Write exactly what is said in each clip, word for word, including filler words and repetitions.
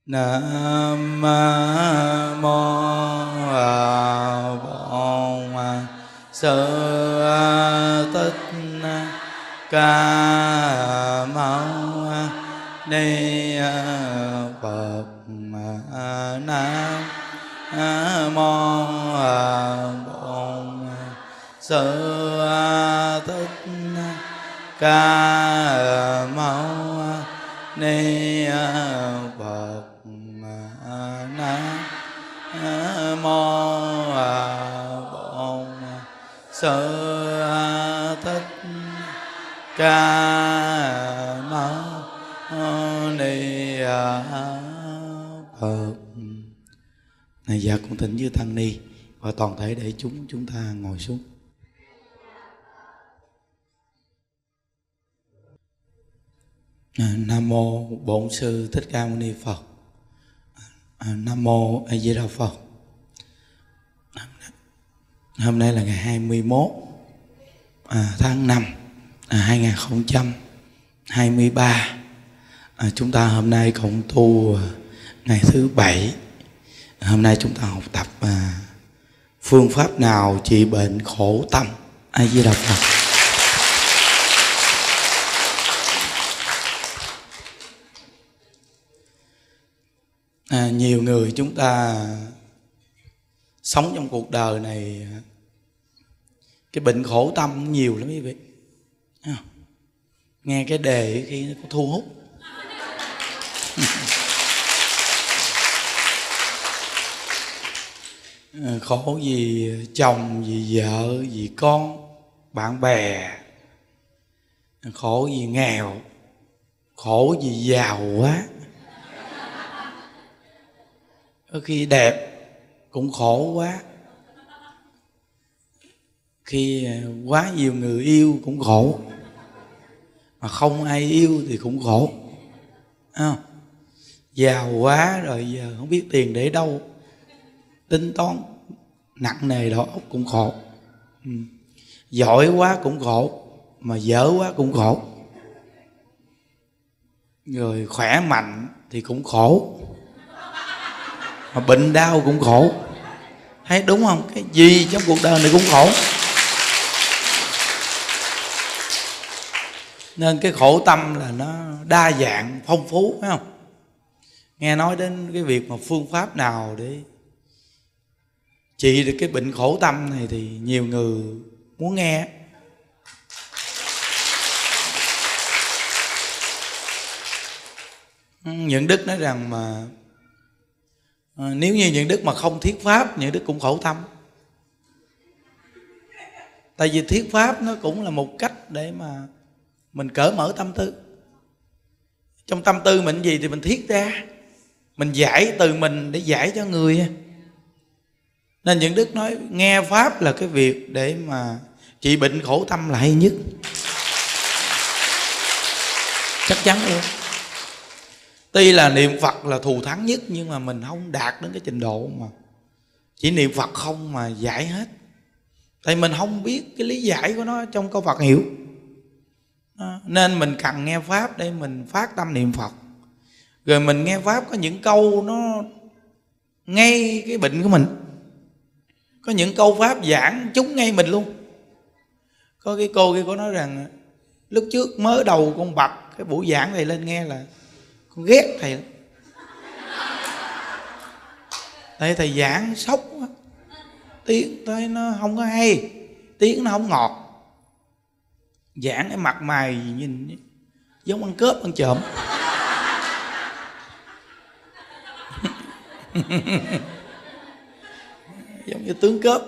Nam mô Bổn Sư Thích Ca Mâu Ni Phật. Nam mô Bổn Sư Thích Ca Mâu Ni Phật. Nam mô Bổn Sư Thích Ca Mâu Ni Phật. Này, dạ con thỉnh với tăng ni và toàn thể để chúng chúng ta ngồi xuống. À, Nam mô Bổn Sư Thích Ca Mâu Ni Phật. À, Nam mô A Di Đà Phật. Hôm nay là ngày hai mươi mốt à, tháng năm à, hai nghìn không trăm hai mươi ba. À, chúng ta hôm nay cộng tu à, ngày thứ bảy. À, hôm nay chúng ta học tập à, phương pháp nào trị bệnh khổ tâm. A Di Đà Phật. À, nhiều người chúng ta sống trong cuộc đời này, cái bệnh khổ tâm nhiều lắm quý vị. Nghe cái đề khi nó có thu hút. À, khổ vì chồng, vì vợ, vì con, bạn bè. Khổ vì nghèo, khổ vì giàu quá. Có khi đẹp cũng khổ quá, khi quá nhiều người yêu cũng khổ, mà không ai yêu thì cũng khổ. À, giàu quá rồi giờ không biết tiền để đâu, tính toán nặng nề đầu óc cũng khổ. Ừ. Giỏi quá cũng khổ, mà dở quá cũng khổ. Rồi khỏe mạnh thì cũng khổ, mà bệnh đau cũng khổ. Thấy đúng không? Cái gì trong cuộc đời này cũng khổ. Nên cái khổ tâm là nó đa dạng, phong phú, phải không? Nghe nói đến cái việc mà phương pháp nào để trị được cái bệnh khổ tâm này thì nhiều người muốn nghe. Những Đức nói rằng mà à, nếu như những Đức mà không thuyết pháp, những Đức cũng khổ tâm. Tại vì thuyết pháp nó cũng là một cách để mà mình cởi mở tâm tư. Trong tâm tư mình gì thì mình thuyết ra, mình giải từ mình để giải cho người. Nên những Đức nói nghe pháp là cái việc để mà trị bệnh khổ tâm là hay nhất. Chắc chắn luôn. Tuy là niệm Phật là thù thắng nhất, nhưng mà mình không đạt đến cái trình độ mà chỉ niệm Phật không mà giải hết. Tại mình không biết cái lý giải của nó trong câu Phật hiệu. Nên mình cần nghe pháp để mình phát tâm niệm Phật. Rồi mình nghe pháp có những câu nó ngay cái bệnh của mình. Có những câu pháp giảng trúng ngay mình luôn. Có cái cô kia có nói rằng lúc trước mới đầu con bật cái buổi giảng này lên nghe là con ghét thầy lắm. Tại thầy giảng sốc quá, tiếng tới nó không có hay, tiếng nó không ngọt. Giảng cái mặt mày nhìn giống ăn cướp ăn trộm. Giống như tướng cướp.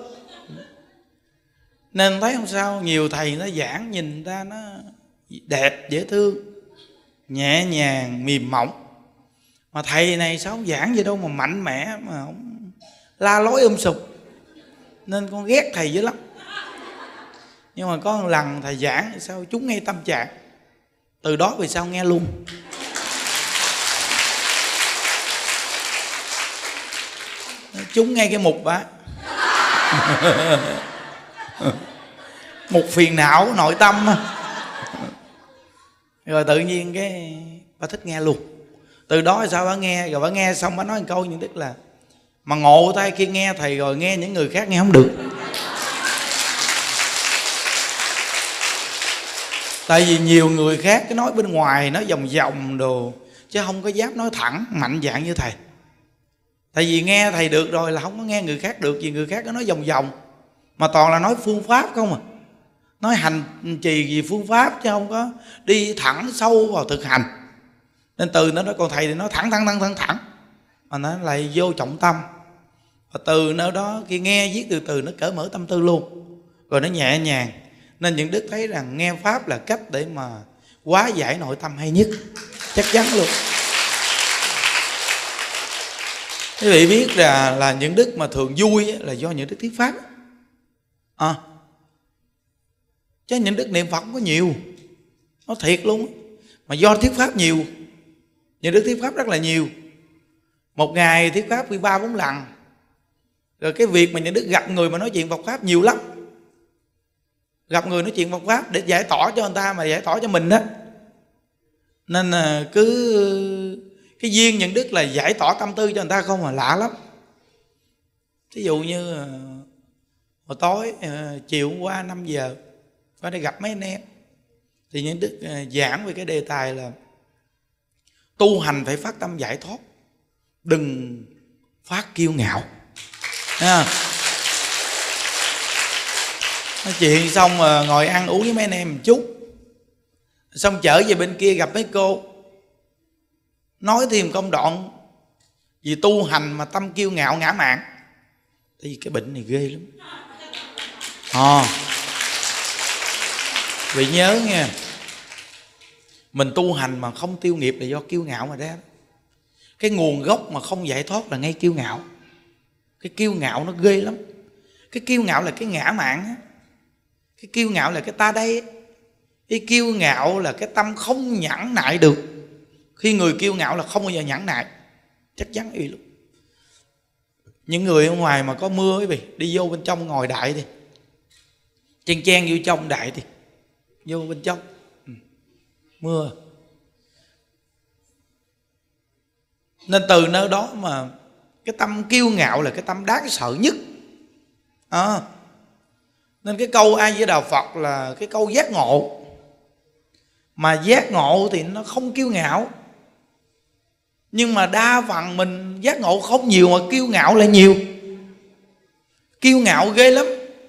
Nên thấy không sao, nhiều thầy nó giảng nhìn ta nó đẹp, dễ thương, nhẹ nhàng, mềm mỏng. Mà thầy này sao không giảng gì đâu mà mạnh mẽ, mà không la lối um sùm. Nên con ghét thầy dữ lắm. Nhưng mà có một lần thầy giảng sao chúng ngay tâm trạng. Từ đó về sau nghe luôn. Chúng ngay cái mục á. Một phiền não nội tâm. Rồi tự nhiên cái bà thích nghe luôn. Từ đó sao bà nghe, rồi bà nghe xong bà nói một câu Nhuận Đức là mà ngộ tay khi nghe thầy rồi nghe những người khác nghe không được. Tại vì nhiều người khác cái nói bên ngoài nói vòng vòng đồ, chứ không có dám nói thẳng mạnh dạn như thầy. Tại vì nghe thầy được rồi là không có nghe người khác được, vì người khác có nói vòng vòng mà toàn là nói phương pháp không à, nói hành trì gì phương pháp chứ không có đi thẳng sâu vào thực hành. Nên từ nó nói còn thầy thì nói thẳng thẳng thẳng thẳng thẳng mà nó lại vô trọng tâm. Và từ nơi đó khi nghe viết từ từ nó cởi mở tâm tư luôn, rồi nó nhẹ nhàng. Nên những Đức thấy rằng nghe pháp là cách để mà hóa giải nội tâm hay nhất, chắc chắn luôn. Quý vị biết là là những Đức mà thường vui là do những Đức thuyết pháp à. Chứ những Đức niệm Phật không có nhiều, nó thiệt luôn. Mà do thuyết pháp nhiều, những Đức thuyết pháp rất là nhiều. Một ngày thuyết pháp vì ba bốn lần. Rồi cái việc mà những Đức gặp người mà nói chuyện Phật pháp nhiều lắm. Gặp người nói chuyện Phật pháp để giải tỏa cho người ta mà giải tỏa cho mình đó. Nên là cứ cái duyên những Đức là giải tỏa tâm tư cho người ta không mà lạ lắm. Ví dụ như hồi tối chiều hôm qua năm giờ phải đi gặp mấy anh em, thì những Đức giảng về cái đề tài là tu hành phải phát tâm giải thoát, đừng phát kiêu ngạo. Thấy không? Nói chuyện xong rồi ngồi ăn uống với mấy anh em một chút, xong trở về bên kia gặp mấy cô, nói thêm công đoạn vì tu hành mà tâm kiêu ngạo ngã mạn. Thì cái bệnh này ghê lắm à. Vì nhớ nghe, mình tu hành mà không tiêu nghiệp là do kiêu ngạo mà ra. Cái nguồn gốc mà không giải thoát là ngay kiêu ngạo. Cái kiêu ngạo nó ghê lắm. Cái kiêu ngạo là cái ngã mạn á. Cái kiêu ngạo là cái ta đây. Cái kiêu ngạo là cái tâm không nhẫn nại được. Khi người kiêu ngạo là không bao giờ nhẫn nại, chắc chắn y luôn. Những người ở ngoài mà có mưa quý vị, đi vô bên trong ngồi đại đi, chen chen vô trong đại thì vô bên trong ừ. Mưa. Nên từ nơi đó mà cái tâm kiêu ngạo là cái tâm đáng sợ nhất à. Nên cái câu A Di Đà Phật là cái câu giác ngộ. Mà giác ngộ thì nó không kiêu ngạo, nhưng mà đa phần mình giác ngộ không nhiều mà kiêu ngạo lại nhiều. Kiêu ngạo ghê lắm.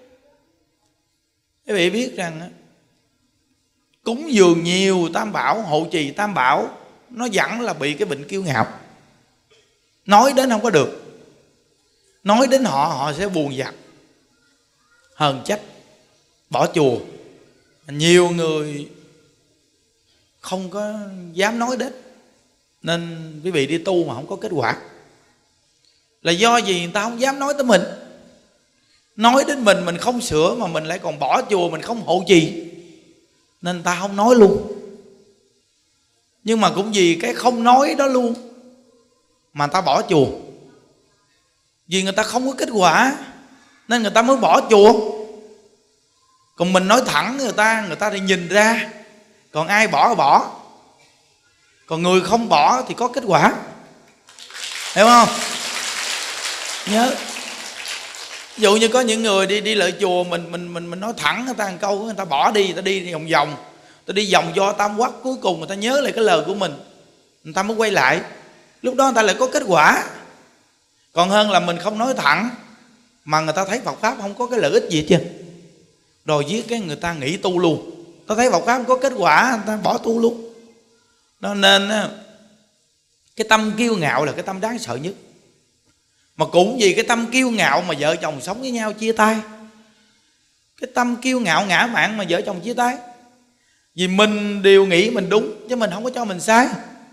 Quý vị biết rằng cúng dường nhiều tam bảo, hộ trì tam bảo, nó vẫn là bị cái bệnh kiêu ngạo. Nói đến không có được, nói đến họ họ sẽ buồn giận, hờn trách, bỏ chùa. Nhiều người không có dám nói đến. Nên quý vị đi tu mà không có kết quả là do gì? Người ta không dám nói tới mình. Nói đến mình, mình không sửa mà mình lại còn bỏ chùa, mình không hộ trì, nên người ta không nói luôn. Nhưng mà cũng vì cái không nói đó luôn mà người ta bỏ chùa. Vì người ta không có kết quả nên người ta mới bỏ chùa. Còn mình nói thẳng người ta, người ta thì nhìn ra. Còn ai bỏ thì bỏ, còn người không bỏ thì có kết quả. Hiểu không? Nhớ, ví dụ như có những người đi đi lại chùa, mình mình mình mình nói thẳng người ta một câu, người ta bỏ đi, người ta đi vòng vòng, người ta đi vòng do tam quắc, cuối cùng người ta nhớ lại cái lời của mình, người ta mới quay lại. Lúc đó người ta lại có kết quả. Còn hơn là mình không nói thẳng mà người ta thấy Phật pháp không có cái lợi ích gì hết trơn, rồi với cái người ta nghỉ tu luôn. Ta thấy Phật pháp không có kết quả, người ta bỏ tu luôn. Đó nên cái tâm kiêu ngạo là cái tâm đáng sợ nhất. Mà cũng vì cái tâm kiêu ngạo mà vợ chồng sống với nhau chia tay. Cái tâm kiêu ngạo ngã mạn mà vợ chồng chia tay. Vì mình đều nghĩ mình đúng, chứ mình không có cho mình sai.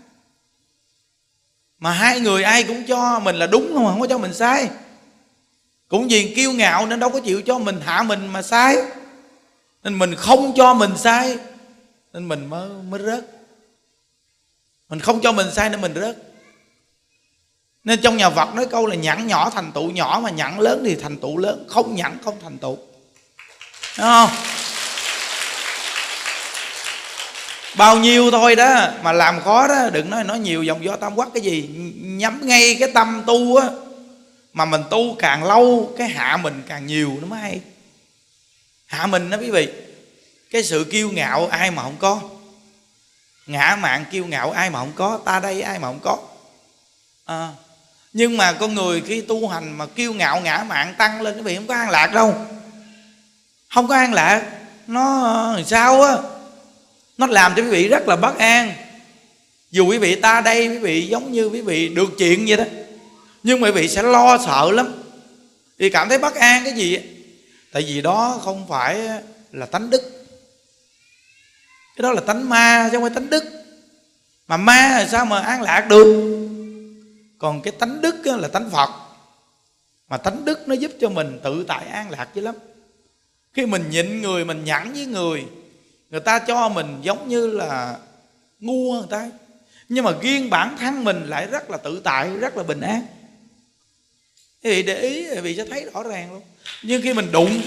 Mà hai người ai cũng cho mình là đúng không, không có cho mình sai. Cũng vì kiêu ngạo nên đâu có chịu cho mình hạ mình mà sai. Nên mình không cho mình sai nên mình mới, mới rớt. Mình không cho mình sai nên mình rớt. Nên trong nhà Phật nói câu là nhẫn nhỏ thành tựu nhỏ, mà nhẫn lớn thì thành tựu lớn. Không nhẫn không thành tựu. Đúng không? Bao nhiêu thôi đó mà làm khó đó. Đừng nói nói nhiều dòng gió tam quắc cái gì. Nhắm ngay cái tâm tu á. Mà mình tu càng lâu cái hạ mình càng nhiều nó mới hay. Hạ mình đó quý vị. Cái sự kiêu ngạo ai mà không có, ngã mạn kiêu ngạo ai mà không có, ta đây ai mà không có à. Nhưng mà con người khi tu hành mà kiêu ngạo ngã mạn tăng lên, quý vị không có an lạc đâu. Không có an lạc. Nó sao á, nó làm cho quý vị rất là bất an. Dù quý vị ta đây, quý vị giống như quý vị được chuyện vậy đó, nhưng mà quý vị sẽ lo sợ lắm. Vì cảm thấy bất an cái gì. Tại vì đó không phải là tánh đức. Cái đó là tánh ma chứ không phải tánh đức. Mà ma là sao mà an lạc được. Còn cái tánh đức là tánh Phật. Mà tánh đức nó giúp cho mình tự tại an lạc dữ lắm. Khi mình nhịn người, mình nhẫn với người, người ta cho mình giống như là ngu hơn người ta, nhưng mà riêng bản thân mình lại rất là tự tại, rất là bình an. Quý vị để ý, quý vị sẽ thấy rõ ràng luôn. Nhưng khi mình đụng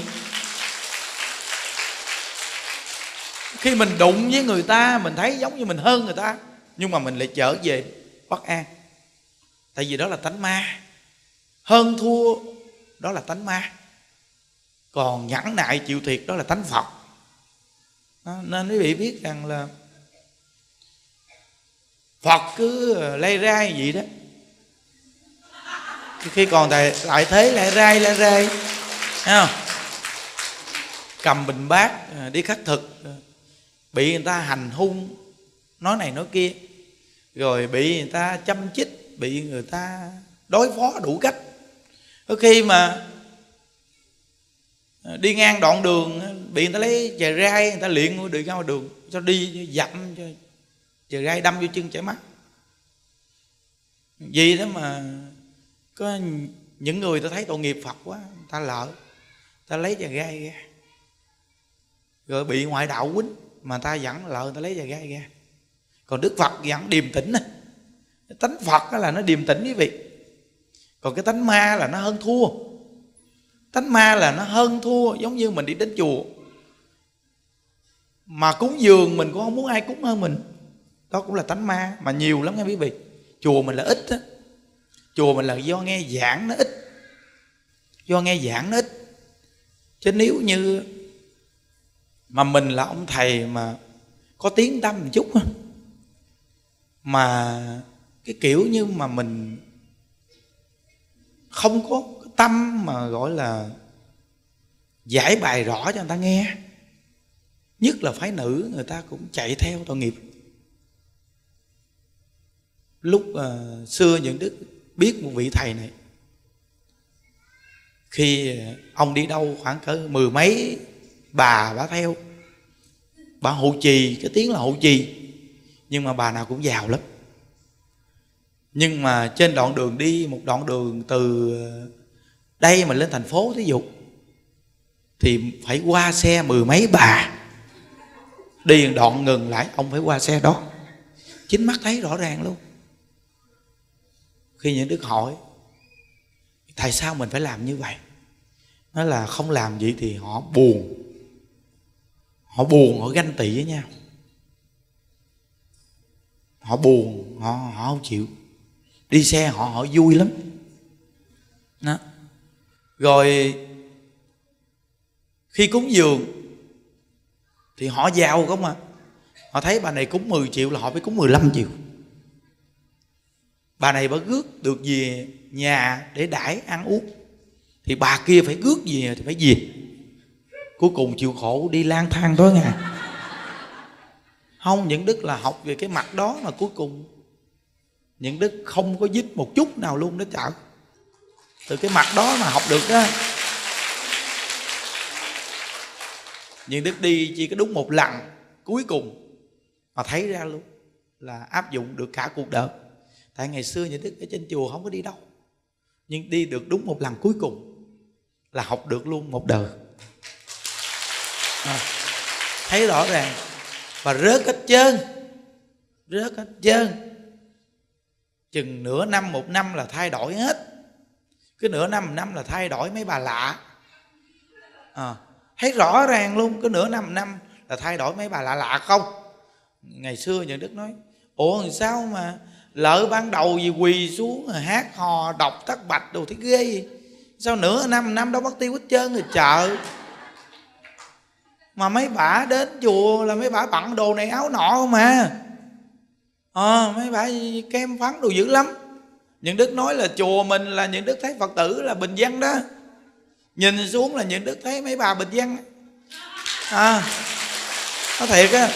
Khi mình đụng với người ta, mình thấy giống như mình hơn người ta, nhưng mà mình lại trở về bất an. Tại vì đó là tánh ma. Hơn thua đó là tánh ma. Còn nhẫn nại chịu thiệt đó là tánh Phật đó. Nên quý vị biết rằng là Phật cứ lay rai vậy đó. Khi còn lại thế lay rai lay rai, thấy không? Cầm bình bát đi khất thực, bị người ta hành hung, nói này nói kia, rồi bị người ta châm chích, bị người ta đối phó đủ cách. Có khi mà đi ngang đoạn đường bị người ta lấy chày rai, người ta luyện đi ra ngoài đường cho đi dặm cho chày rai đâm vô chân chảy mắt. Vì đó mà có những người ta thấy tội nghiệp Phật quá, người ta lỡ, ta lấy chày gai ra, rồi bị ngoại đạo quýnh mà ta vẫn lỡ, người ta lấy chày gai ra. Còn Đức Phật vẫn điềm tĩnh. Tánh Phật là nó điềm tĩnh quý vị. Còn cái tánh ma là nó hơn thua. Tánh ma là nó hơn thua. Giống như mình đi đến chùa mà cúng dường mình cũng không muốn ai cúng hơn mình, đó cũng là tánh ma. Mà nhiều lắm nha quý vị. Chùa mình là ít á. Chùa mình là do nghe giảng nó ít. Do nghe giảng nó ít. Chứ nếu như mà mình là ông thầy mà có tiếng tăm một chút á, mà cái kiểu như mà mình không có tâm mà gọi là giải bài rõ cho người ta nghe, nhất là phái nữ, người ta cũng chạy theo tội nghiệp. Lúc uh, xưa những đức biết một vị thầy này, khi ông đi đâu khoảng cỡ mười mấy bà bả theo, bà hộ trì, cái tiếng là hộ trì, nhưng mà bà nào cũng giàu lắm. Nhưng mà trên đoạn đường đi, một đoạn đường từ đây mà lên thành phố thí dụ, thì phải qua xe mười mấy bà. Đi đoạn ngừng lại, ông phải qua xe đó. Chính mắt thấy rõ ràng luôn. Khi những đức hỏi tại sao mình phải làm như vậy, nói là không làm vậy thì họ buồn. Họ buồn, họ ganh tị với nhau. Họ buồn, họ, họ không chịu. Đi xe họ họ vui lắm đó. Rồi khi cúng dường thì họ giàu không à. Họ thấy bà này cúng mười triệu là họ phải cúng mười lăm triệu. Bà này bà rước được về nhà để đãi ăn uống, thì bà kia phải rước về thì phải về. Cuối cùng chịu khổ đi lang thang tối ngày. Không, những đức là học về cái mặt đó mà cuối cùng những đức không có dít một chút nào luôn đó chợ. Từ cái mặt đó mà học được đó. Những đức đi chỉ có đúng một lần cuối cùng mà thấy ra luôn là áp dụng được cả cuộc đời. Tại ngày xưa những đức ở trên chùa không có đi đâu, nhưng đi được đúng một lần cuối cùng là học được luôn một đời à, thấy rõ ràng. Và rớt hết trơn, rớt hết trơn. Chừng nửa năm một năm là thay đổi hết. Cứ nửa năm một năm là thay đổi mấy bà lạ à, thấy rõ ràng luôn. Cứ nửa năm một năm là thay đổi mấy bà lạ lạ không. Ngày xưa những đức nói ủa làm sao mà lỡ ban đầu gì quỳ xuống hát hò đọc tắc bạch đồ thấy ghê gì, sao nửa năm năm đó mất tiêu hết trơn rồi chợ. Mà mấy bả đến chùa là mấy bả bận đồ này áo nọ không à. Ờ mấy bả kem phấn đồ dữ lắm. Những đức nói là chùa mình là những đức thấy Phật tử là bình dân đó, nhìn xuống là những đức thấy mấy bà bình dân à, nói thiệt á.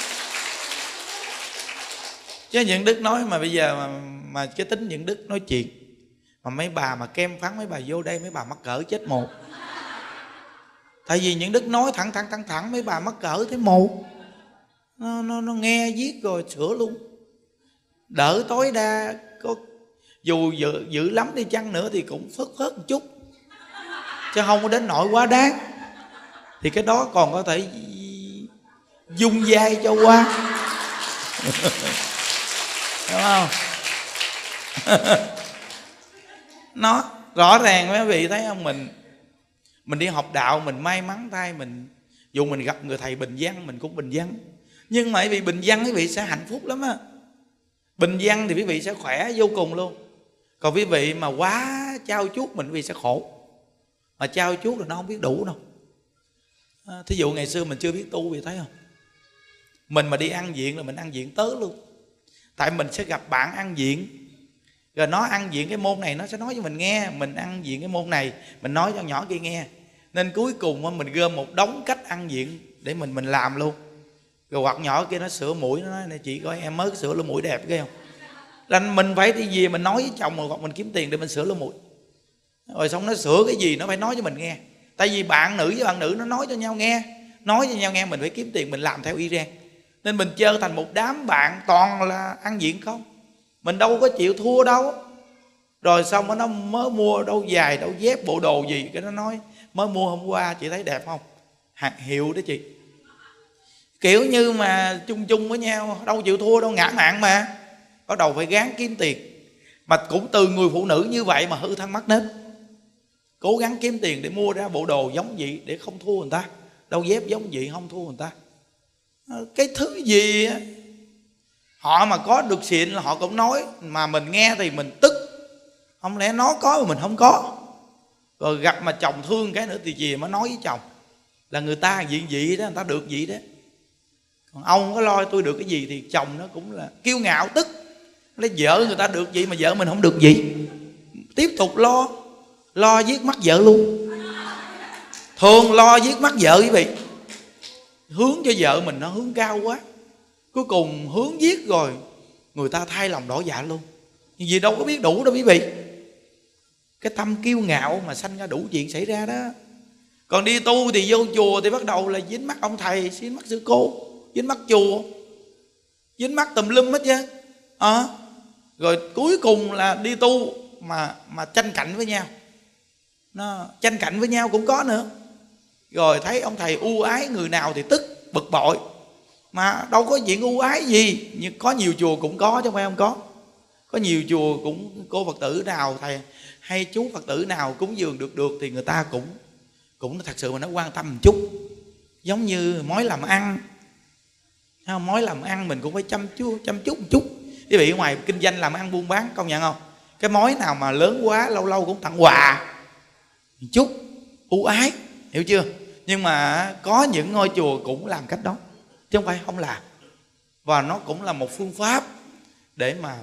Chứ những đức nói mà bây giờ mà, mà cái tính những đức nói chuyện mà mấy bà mà kem phấn mấy bà vô đây mấy bà mắc cỡ chết một. Tại vì những đức nói thẳng thẳng thẳng thẳng mấy bà mắc cỡ thế một, nó, nó, nó nghe viết rồi sửa luôn. Đỡ tối đa có dù dữ, dữ lắm đi chăng nữa thì cũng phớt phớt một chút, chứ không có đến nỗi quá đáng. Thì cái đó còn có thể dung dai cho qua. Đúng không? Nó rõ ràng mấy vị thấy không, mình mình đi học đạo mình may mắn thay mình, dù mình gặp người thầy bình dân mình cũng bình dân, nhưng mà quý vị bình dân quý vị sẽ hạnh phúc lắm á. Bình dân thì quý vị sẽ khỏe vô cùng luôn. Còn quý vị mà quá trao chuốt mình quý vị sẽ khổ. Mà trao chuốt là nó không biết đủ đâu. à, Thí dụ ngày xưa mình chưa biết tu quý vị thấy không, mình mà đi ăn viện là mình ăn viện tớ luôn. Tại mình sẽ gặp bạn ăn viện, rồi nó ăn viện cái môn này nó sẽ nói cho mình nghe, mình ăn viện cái môn này mình nói cho nhỏ kia nghe. Nên cuối cùng mình gom một đống cách ăn viện để mình mình làm luôn. Rồi hoặc nhỏ kia nó sửa mũi, nó nói này chị coi em mới sửa lỗ mũi đẹp ghê không, là mình phải đi về mình nói với chồng rồi, hoặc mình kiếm tiền để mình sửa lỗ mũi. Rồi xong nó sửa cái gì nó phải nói cho mình nghe. Tại vì bạn nữ với bạn nữ nó nói cho nhau nghe, nói cho nhau nghe, mình phải kiếm tiền mình làm theo y rang. Nên mình chơi thành một đám bạn toàn là ăn diện không, mình đâu có chịu thua đâu. Rồi xong nó mới mua đâu giày đâu dép bộ đồ gì, cái nó nói mới mua hôm qua chị thấy đẹp không, hàng hiệu đó chị. Kiểu như mà chung chung với nhau, đâu chịu thua đâu, ngã mạn mà. Bắt đầu phải gắng kiếm tiền. Mà cũng từ người phụ nữ như vậy mà hư thân mắc nết, cố gắng kiếm tiền để mua ra bộ đồ giống vậy để không thua người ta, đâu dép giống vậy không thua người ta. Cái thứ gì họ mà có được xịn là họ cũng nói, mà mình nghe thì mình tức. Không lẽ nó có mà mình không có. Rồi gặp mà chồng thương cái nữa thì gì mà nói với chồng là người ta gì vậy đó, người ta được gì đó. Còn ông không có lo tôi được cái gì thì chồng nó cũng là kiêu ngạo tức. Lấy vợ người ta được gì mà vợ mình không được gì, tiếp tục lo lo giết mắt vợ luôn. Thường lo giết mắt vợ quý vị, hướng cho vợ mình nó hướng cao quá, cuối cùng hướng giết rồi người ta thay lòng đổi dạ luôn. Nhưng vì đâu có biết đủ đâu quý vị. Cái tâm kiêu ngạo mà sanh ra đủ chuyện xảy ra đó. Còn đi tu thì vô chùa thì bắt đầu là dính mắt ông thầy, dính mắt sư cô, dính mắt chùa, dính mắt tùm lum hết chứ. à, Rồi cuối cùng là đi tu mà mà tranh cạnh với nhau, nó tranh cạnh với nhau cũng có nữa. Rồi thấy ông thầy ưu ái người nào thì tức bực bội, mà đâu có chuyện ưu ái gì. Nhưng có nhiều chùa cũng có chứ không phải không có. Có nhiều chùa cũng cô Phật tử nào thầy hay chú Phật tử nào cúng dường được được thì người ta cũng cũng thật sự mà nó quan tâm một chút. Giống như mối làm ăn, mối làm ăn mình cũng phải chăm chút chăm chút một chút. Quý vị ngoài kinh doanh làm ăn buôn bán công nhận không, cái mối nào mà lớn quá lâu lâu cũng tặng quà một chút ưu ái, hiểu chưa? Nhưng mà có những ngôi chùa cũng làm cách đó chứ không phải không làm. Và nó cũng là một phương pháp để mà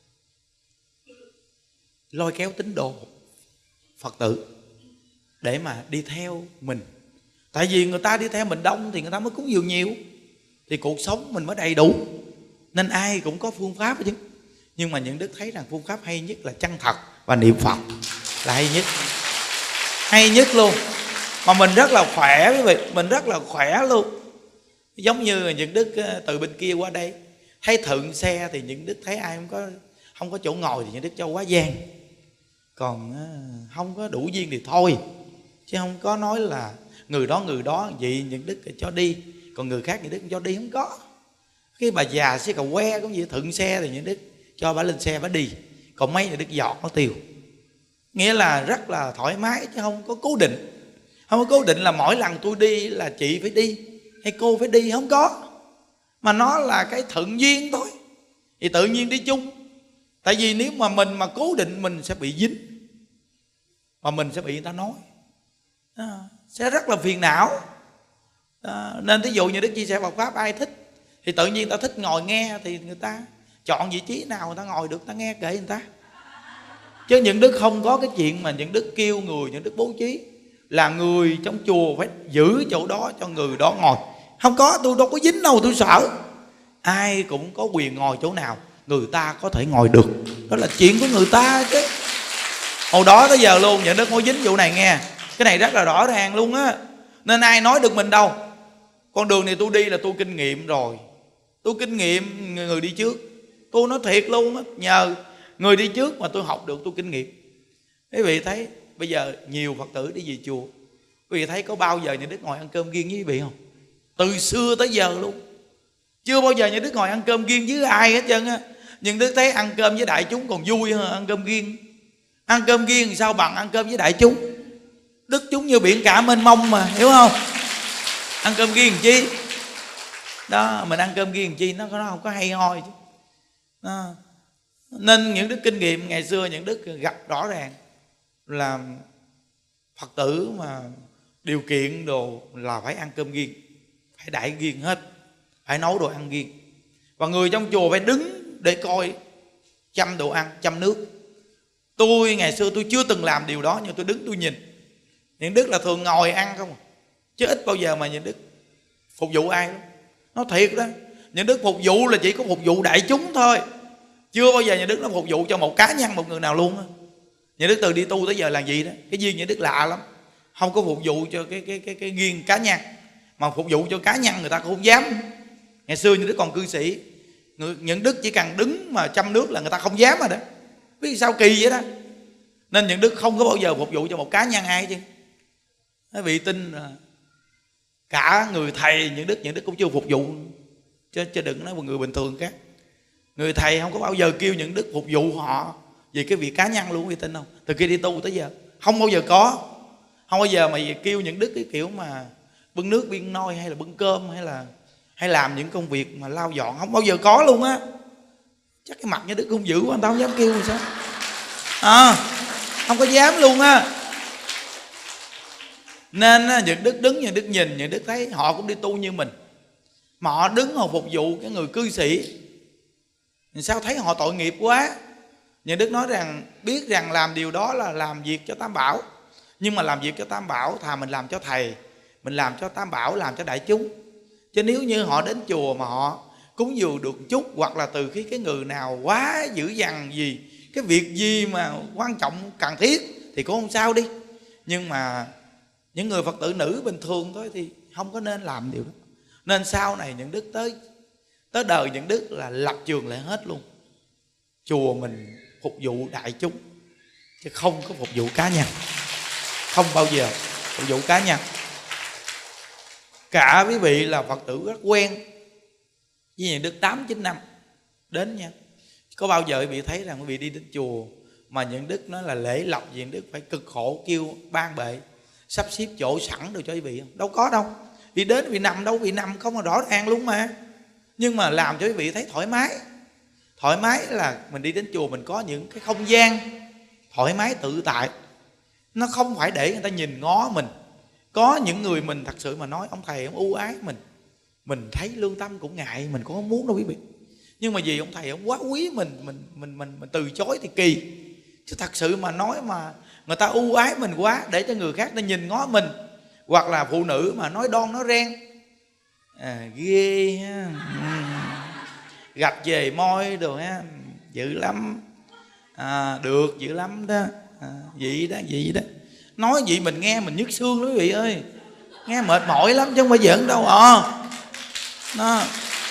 lôi kéo tín đồ Phật tử để mà đi theo mình. Tại vì người ta đi theo mình đông thì người ta mới cúng dường nhiều, thì cuộc sống mình mới đầy đủ. Nên ai cũng có phương pháp chứ. Nhưng mà những đức thấy rằng phương pháp hay nhất là chân thật và niệm Phật là hay nhất. Hay nhất luôn. Mà mình rất là khỏe quý vị, mình rất là khỏe luôn. Giống như những đức từ bên kia qua đây, thấy thượng xe thì những đức thấy ai không có không có chỗ ngồi thì những đức cho quá gian. Còn không có đủ duyên thì thôi, chứ không có nói là người đó người đó vậy những đức cho đi, còn người khác những đức cho đi không có. Cái bà già xe cầu que cũng vậy, thượng xe thì những đức cho bà lên xe bà đi, còn mấy những đức giọt nó tiêu. Nghĩa là rất là thoải mái chứ không có cố định. Không có cố định là mỗi lần tôi đi là chị phải đi hay cô phải đi, không có. mà nó là cái thuận duyên thôi, thì tự nhiên đi chung. Tại vì nếu mà mình mà cố định mình sẽ bị dính, mà mình sẽ bị người ta nói, à, sẽ rất là phiền não. À, nên thí dụ như Đức chia sẻ Phật Pháp ai thích thì tự nhiên ta thích ngồi nghe, thì người ta chọn vị trí nào người ta ngồi được, ta nghe kệ người ta. Chứ những Đức không có cái chuyện mà những Đức kêu người, những Đức bố trí là người trong chùa phải giữ chỗ đó cho người đó ngồi. Không có, tôi đâu có dính đâu, tôi sợ. Ai cũng có quyền ngồi chỗ nào người ta có thể ngồi được, đó là chuyện của người ta chứ. Hồi đó tới giờ luôn những Đức không dính vụ này nghe. Cái này rất là rõ ràng luôn á. Nên ai nói được mình đâu. Con đường này tôi đi là tôi kinh nghiệm rồi, tôi kinh nghiệm người đi trước. Tôi nói thiệt luôn á, nhờ người đi trước mà tôi học được, tôi kinh nghiệm. Quý vị thấy bây giờ nhiều Phật tử đi về chùa, quý vị thấy có bao giờ nhà Đức ngồi ăn cơm riêng với quý vị không? Từ xưa tới giờ luôn chưa bao giờ nhà Đức ngồi ăn cơm riêng với ai hết trơn á. Nhưng Đức thấy ăn cơm với đại chúng còn vui hơn ăn cơm riêng. Ăn cơm riêng thì sao bằng ăn cơm với đại chúng. Đức chúng như biển cả mênh mông mà, hiểu không? Ăn cơm riêng chi đó, mình ăn cơm riêng chi nó, nó không có hay ho chứ đó. Nên những Đức kinh nghiệm ngày xưa những Đức gặp rõ ràng là Phật tử mà điều kiện đồ là phải ăn cơm riêng, phải đãi riêng hết, phải nấu đồ ăn riêng. Và người trong chùa phải đứng để coi chăm đồ ăn, chăm nước. Tôi ngày xưa tôi chưa từng làm điều đó, nhưng tôi đứng tôi nhìn. Những Đức là thường ngồi ăn không, chứ ít bao giờ mà những Đức phục vụ ai đó. Nó thiệt đó, những Đức phục vụ là chỉ có phục vụ đại chúng thôi, chưa bao giờ những Đức nó phục vụ cho một cá nhân, một người nào luôn á. Những Đức từ đi tu tới giờ là gì đó, cái duyên những Đức lạ lắm. Không có phục vụ cho cái cái cái cái duyên cá nhân, mà phục vụ cho cá nhân người ta cũng không dám. Ngày xưa những Đức còn cư sĩ, những Đức chỉ cần đứng mà chăm nước là người ta không dám rồi đó. Biết sao kỳ vậy đó. Nên những Đức không có bao giờ phục vụ cho một cá nhân ai chứ. Quý vị tin là cả người thầy những Đức, những Đức cũng chưa phục vụ, chứ, chứ đừng nói một người bình thường khác. Người thầy không có bao giờ kêu những Đức phục vụ họ vì cái việc cá nhân luôn, quý vị tin không? Từ khi đi tu tới giờ không bao giờ có. Không bao giờ mà kêu những Đức cái kiểu mà bưng nước biên nôi, hay là bưng cơm, hay là hay làm những công việc mà lau dọn, không bao giờ có luôn á. Chắc cái mặt như Đức không dữ quá, anh ta không dám kêu làm sao. À, không có dám luôn á. Nên những Đức đứng, những Đức nhìn, những Đức thấy họ cũng đi tu như mình, mà họ đứng họ phục vụ cái người cư sĩ, sao thấy họ tội nghiệp quá. Những Đức nói rằng biết rằng làm điều đó là làm việc cho Tam Bảo, nhưng mà làm việc cho Tam Bảo thà mình làm cho thầy, mình làm cho Tam Bảo, làm cho đại chúng. Chứ nếu như họ đến chùa mà họ cúng dường được chút, hoặc là từ khi cái người nào quá dữ dằn gì, cái việc gì mà quan trọng cần thiết thì cũng không sao đi. Nhưng mà những người Phật tử nữ bình thường thôi thì không có nên làm điều đó. Nên sau này những Đức tới tới đời những Đức là lập trường lại hết luôn. Chùa mình phục vụ đại chúng, chứ không có phục vụ cá nhân. Không bao giờ phục vụ cá nhân. Cả quý vị là Phật tử rất quen với những Đức tám chín năm đến nha. Có bao giờ quý vị thấy rằng quý vị đi đến chùa mà những Đức nói là lễ lộc gì, những Đức phải cực khổ kêu ban bệ sắp xếp chỗ sẵn được cho quý vị không? Đâu có đâu. Vì đến vì nằm đâu, vì nằm không là rõ ràng luôn mà. Nhưng mà làm cho quý vị thấy thoải mái. Thoải mái là mình đi đến chùa mình có những cái không gian thoải mái tự tại. Nó không phải để người ta nhìn ngó mình. Có những người mình thật sự mà nói ông thầy ông ưu ái mình, mình thấy lương tâm cũng ngại, mình cũng không muốn đâu quý vị. Nhưng mà vì ông thầy ông quá quý mình, mình mình mình, mình từ chối thì kỳ. Chứ thật sự mà nói mà người ta ưu ái mình quá, để cho người khác nó nhìn ngó mình. Hoặc là phụ nữ mà nói đoan nói ren, à, ghê ha. Gặp về môi đồ ha, dữ lắm, à, được dữ lắm đó, à, vậy đó vậy đó. Nói vậy mình nghe mình nhức xương đó quý vị ơi, nghe mệt mỏi lắm chứ không phải giỡn đâu. À, nó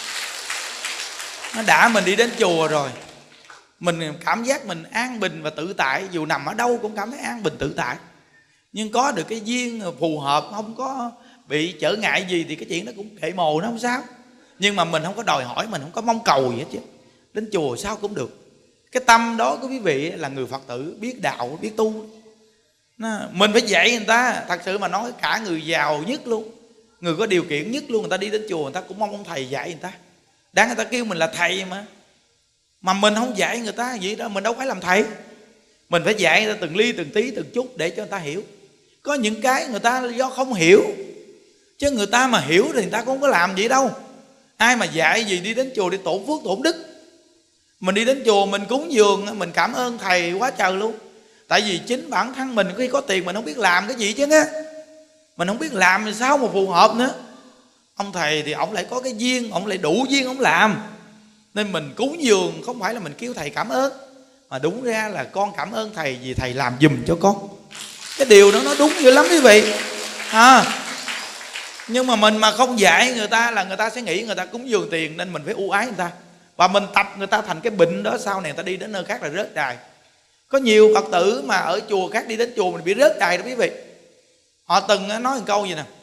nó đã mình đi đến chùa rồi, mình cảm giác mình an bình và tự tại, dù nằm ở đâu cũng cảm thấy an bình tự tại. Nhưng có được cái duyên phù hợp, không có bị trở ngại gì thì cái chuyện đó cũng kệ mồ, nó không sao. Nhưng mà mình không có đòi hỏi, mình không có mong cầu gì hết chứ. Đến chùa sao cũng được. Cái tâm đó của quý vị là người Phật tử biết đạo, biết tu. Mình phải dạy người ta. Thật sự mà nói cả người giàu nhất luôn, người có điều kiện nhất luôn, người ta đi đến chùa người ta cũng mong ông thầy dạy người ta. Đáng người ta kêu mình là thầy mà. Mà mình không dạy người ta gì đó, mình đâu phải làm thầy. Mình phải dạy người ta từng ly từng tí từng chút để cho người ta hiểu. Có những cái người ta do không hiểu, chứ người ta mà hiểu thì người ta cũng không có làm gì đâu. Ai mà dạy gì đi đến chùa để tổn phước tổn đức. Mình đi đến chùa mình cúng dường, mình cảm ơn thầy quá trời luôn. Tại vì chính bản thân mình khi có tiền mình không biết làm cái gì chứ á. Mình không biết làm thì sao mà phù hợp nữa. Ông thầy thì ông lại có cái duyên, ông lại đủ duyên ông làm. Nên mình cúng dường không phải là mình kêu thầy cảm ơn, mà đúng ra là con cảm ơn thầy vì thầy làm giùm cho con. Cái điều đó nó đúng dữ lắm quý vị à. Nhưng mà mình mà không dạy người ta là người ta sẽ nghĩ người ta cúng dường tiền nên mình phải ưu ái người ta. Và mình tập người ta thành cái bệnh đó, sau này người ta đi đến nơi khác là rớt đài. Có nhiều Phật tử mà ở chùa khác đi đến chùa mình bị rớt đài đó quý vị. Họ từng nói một câu gì nè: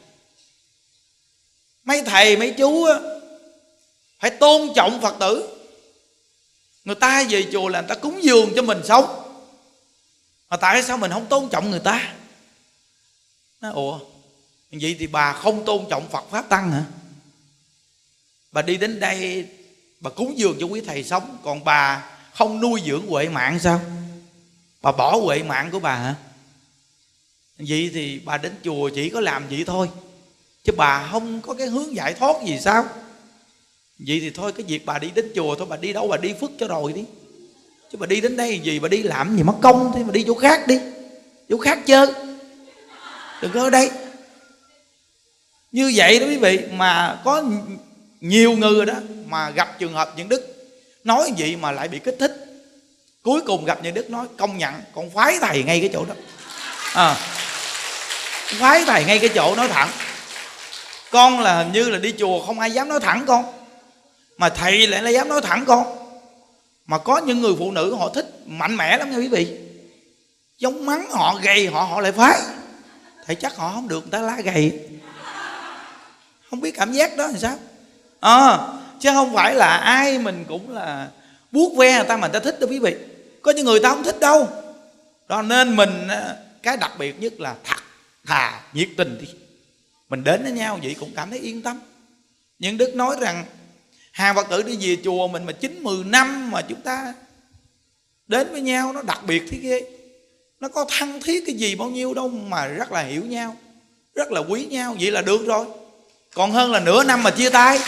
mấy thầy mấy chú phải tôn trọng Phật tử. Người ta về chùa là người ta cúng dường cho mình sống, mà tại sao mình không tôn trọng người ta? Nói ủa, vậy thì bà không tôn trọng Phật Pháp Tăng hả? Bà đi đến đây bà cúng dường cho quý thầy sống, còn bà không nuôi dưỡng huệ mạng sao? Bà bỏ huệ mạng của bà hả? Vậy thì bà đến chùa chỉ có làm vậy thôi, chứ bà không có cái hướng giải thoát gì sao? Vậy thì thôi, cái việc bà đi đến chùa thôi, bà đi đâu bà đi phước cho rồi đi. Chứ bà đi đến đây gì bà đi làm gì mất công, thì bà đi chỗ khác đi, chỗ khác chơi, đừng có ở đây. Như vậy đó quý vị. Mà có nhiều người đó mà gặp trường hợp những đức nói vậy mà lại bị kích thích. Cuối cùng gặp những đức nói công nhận con phái thầy ngay cái chỗ đó à, phái thầy ngay cái chỗ nói thẳng. Con là hình như là đi chùa không ai dám nói thẳng con, mà thầy lại là dám nói thẳng con. Mà có những người phụ nữ họ thích mạnh mẽ lắm nha quý vị. Giống mắng họ gầy họ họ lại phái. Thầy chắc họ không được người ta lá gầy, không biết cảm giác đó làm sao à, chứ không phải là ai mình cũng là vuốt ve người ta mà người ta thích đâu quý vị. Có những người ta không thích đâu. Đó nên mình cái đặc biệt nhất là thật thà nhiệt tình đi. Mình đến với nhau vậy cũng cảm thấy yên tâm. Nhưng đức nói rằng hàng Phật tử đi về chùa mình mà chín mười năm mà chúng ta đến với nhau nó đặc biệt thế ghê. Nó có thân thiết cái gì bao nhiêu đâu mà rất là hiểu nhau, rất là quý nhau. Vậy là được rồi. Còn hơn là nửa năm mà chia tay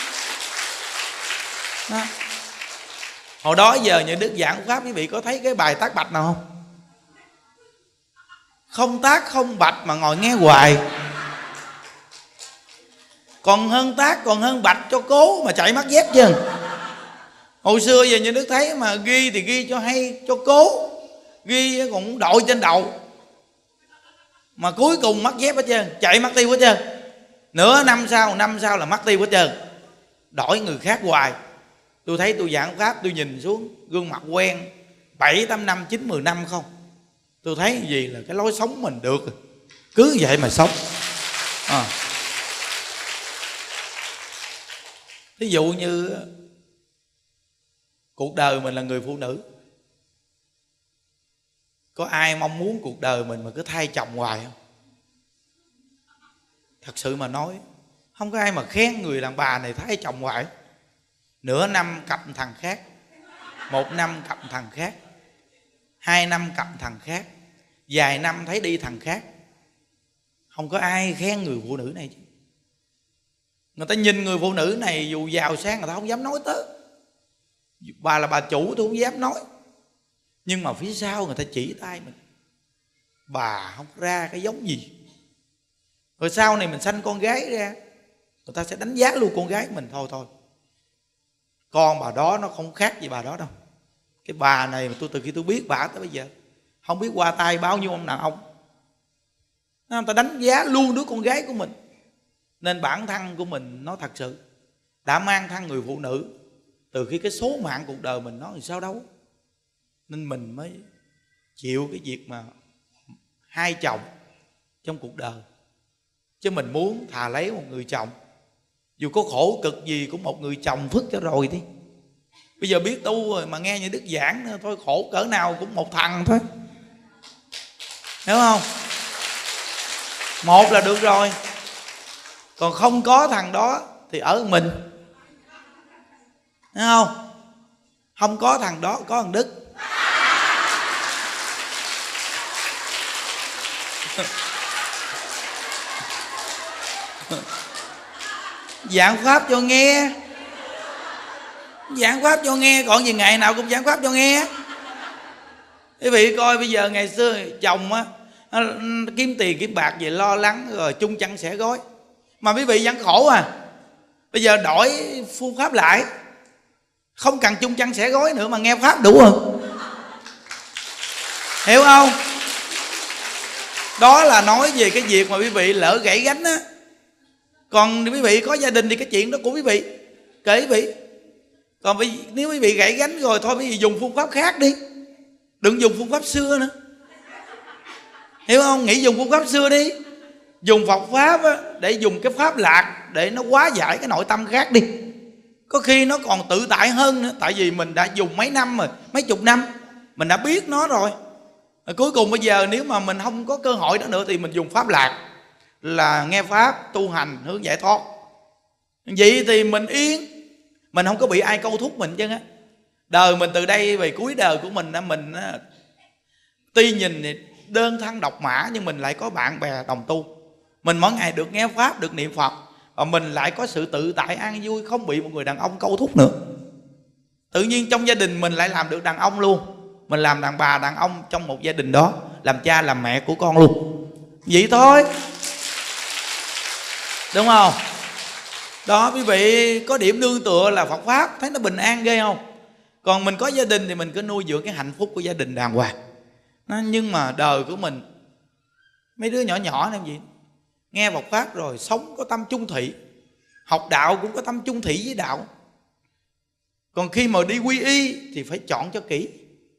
đó. Hồi đó giờ như đức giảng pháp quý vị có thấy cái bài tác bạch nào không? Không tác không bạch mà ngồi nghe hoài. Còn hơn tác còn hơn bạch cho cố mà chạy mắc dép chứ. Hồi xưa giờ như đức thấy mà ghi thì ghi cho hay cho cố, ghi còn đội trên đầu, mà cuối cùng mắc dép hết trơn, chạy mất tiêu hết trơn. Nửa năm sau, năm sau là mất tiêu hết trơn, đổi người khác hoài. Tôi thấy tôi giảng pháp tôi nhìn xuống gương mặt quen bảy tám năm chín mười năm không, tôi thấy gì là cái lối sống mình được, cứ vậy mà sống à. Ví dụ như cuộc đời mình là người phụ nữ, có ai mong muốn cuộc đời mình mà cứ thay chồng hoài không? Thật sự mà nói, không có ai mà khen người đàn bà này thay chồng hoài. Nửa năm cặp thằng khác, một năm cặp thằng khác, hai năm cặp thằng khác, vài năm thấy đi thằng khác. Không có ai khen người phụ nữ này chứ. Người ta nhìn người phụ nữ này dù giàu sang người ta không dám nói tới. Bà là bà chủ tôi không dám nói. Nhưng mà phía sau người ta chỉ tay mình, bà không ra cái giống gì. Rồi sau này mình sanh con gái ra, người ta sẽ đánh giá luôn con gái mình. Thôi thôi, con bà đó nó không khác gì bà đó đâu. Cái bà này mà tôi từ khi tôi biết bà tới bây giờ không biết qua tay bao nhiêu ông đàn ông. Người ta đánh giá luôn đứa con gái của mình. Nên bản thân của mình nó thật sự đã mang thân người phụ nữ từ khi cái số mạng cuộc đời mình nó làm sao đâu. Nên mình mới chịu cái việc mà hai chồng trong cuộc đời. Chứ mình muốn thà lấy một người chồng, dù có khổ cực gì cũng một người chồng phức cho rồi đi. Bây giờ biết tu rồi mà nghe như đức giảng nữa, thôi khổ cỡ nào cũng một thằng thôi, hiểu không? Một là được rồi. Còn không có thằng đó thì ở mình. Thấy không? Không có thằng đó có thằng Đức. Giảng pháp cho nghe, giảng pháp cho nghe, còn gì ngày nào cũng giảng pháp cho nghe. Quý vị coi bây giờ ngày xưa chồng á kiếm tiền kiếm bạc về lo lắng rồi chung chăn xẻ gói, mà quý vị vẫn khổ à. Bây giờ đổi phương pháp lại, không cần chung chăn xẻ gói nữa mà nghe pháp đủ rồi, hiểu không? Đó là nói về cái việc mà quý vị lỡ gãy gánh á. Còn quý vị có gia đình thì cái chuyện đó của quý vị, kể quý vị. Còn nếu quý vị gãy gánh rồi thôi quý vị dùng phương pháp khác đi, đừng dùng phương pháp xưa nữa, hiểu không? Nghĩ dùng phương pháp xưa đi, dùng Phật pháp á, để dùng cái pháp lạc để nó hóa giải cái nội tâm khác đi. Có khi nó còn tự tại hơn nữa. Tại vì mình đã dùng mấy năm rồi, mấy chục năm mình đã biết nó rồi. Rồi cuối cùng bây giờ nếu mà mình không có cơ hội đó nữa thì mình dùng pháp lạc, là nghe pháp, tu hành, hướng giải thoát. Vậy thì mình yên, mình không có bị ai câu thúc mình chứ á. Đời mình từ đây về cuối đời của mình, mình tuy nhìn thì đơn thân độc mã nhưng mình lại có bạn bè đồng tu. Mình mỗi ngày được nghe pháp, được niệm Phật, và mình lại có sự tự tại an vui, không bị một người đàn ông câu thúc nữa. Tự nhiên trong gia đình mình lại làm được đàn ông luôn, mình làm đàn bà đàn ông trong một gia đình đó, làm cha làm mẹ của con luôn. Vậy thôi, đúng không? Đó, quý vị có điểm nương tựa là Phật pháp, thấy nó bình an ghê không? Còn mình có gia đình thì mình cứ nuôi dưỡng cái hạnh phúc của gia đình đàng hoàng. Nhưng mà đời của mình, mấy đứa nhỏ nhỏ làm gì, nghe Phật pháp rồi sống có tâm chung thủy, học đạo cũng có tâm chung thủy với đạo. Còn khi mà đi quy y thì phải chọn cho kỹ.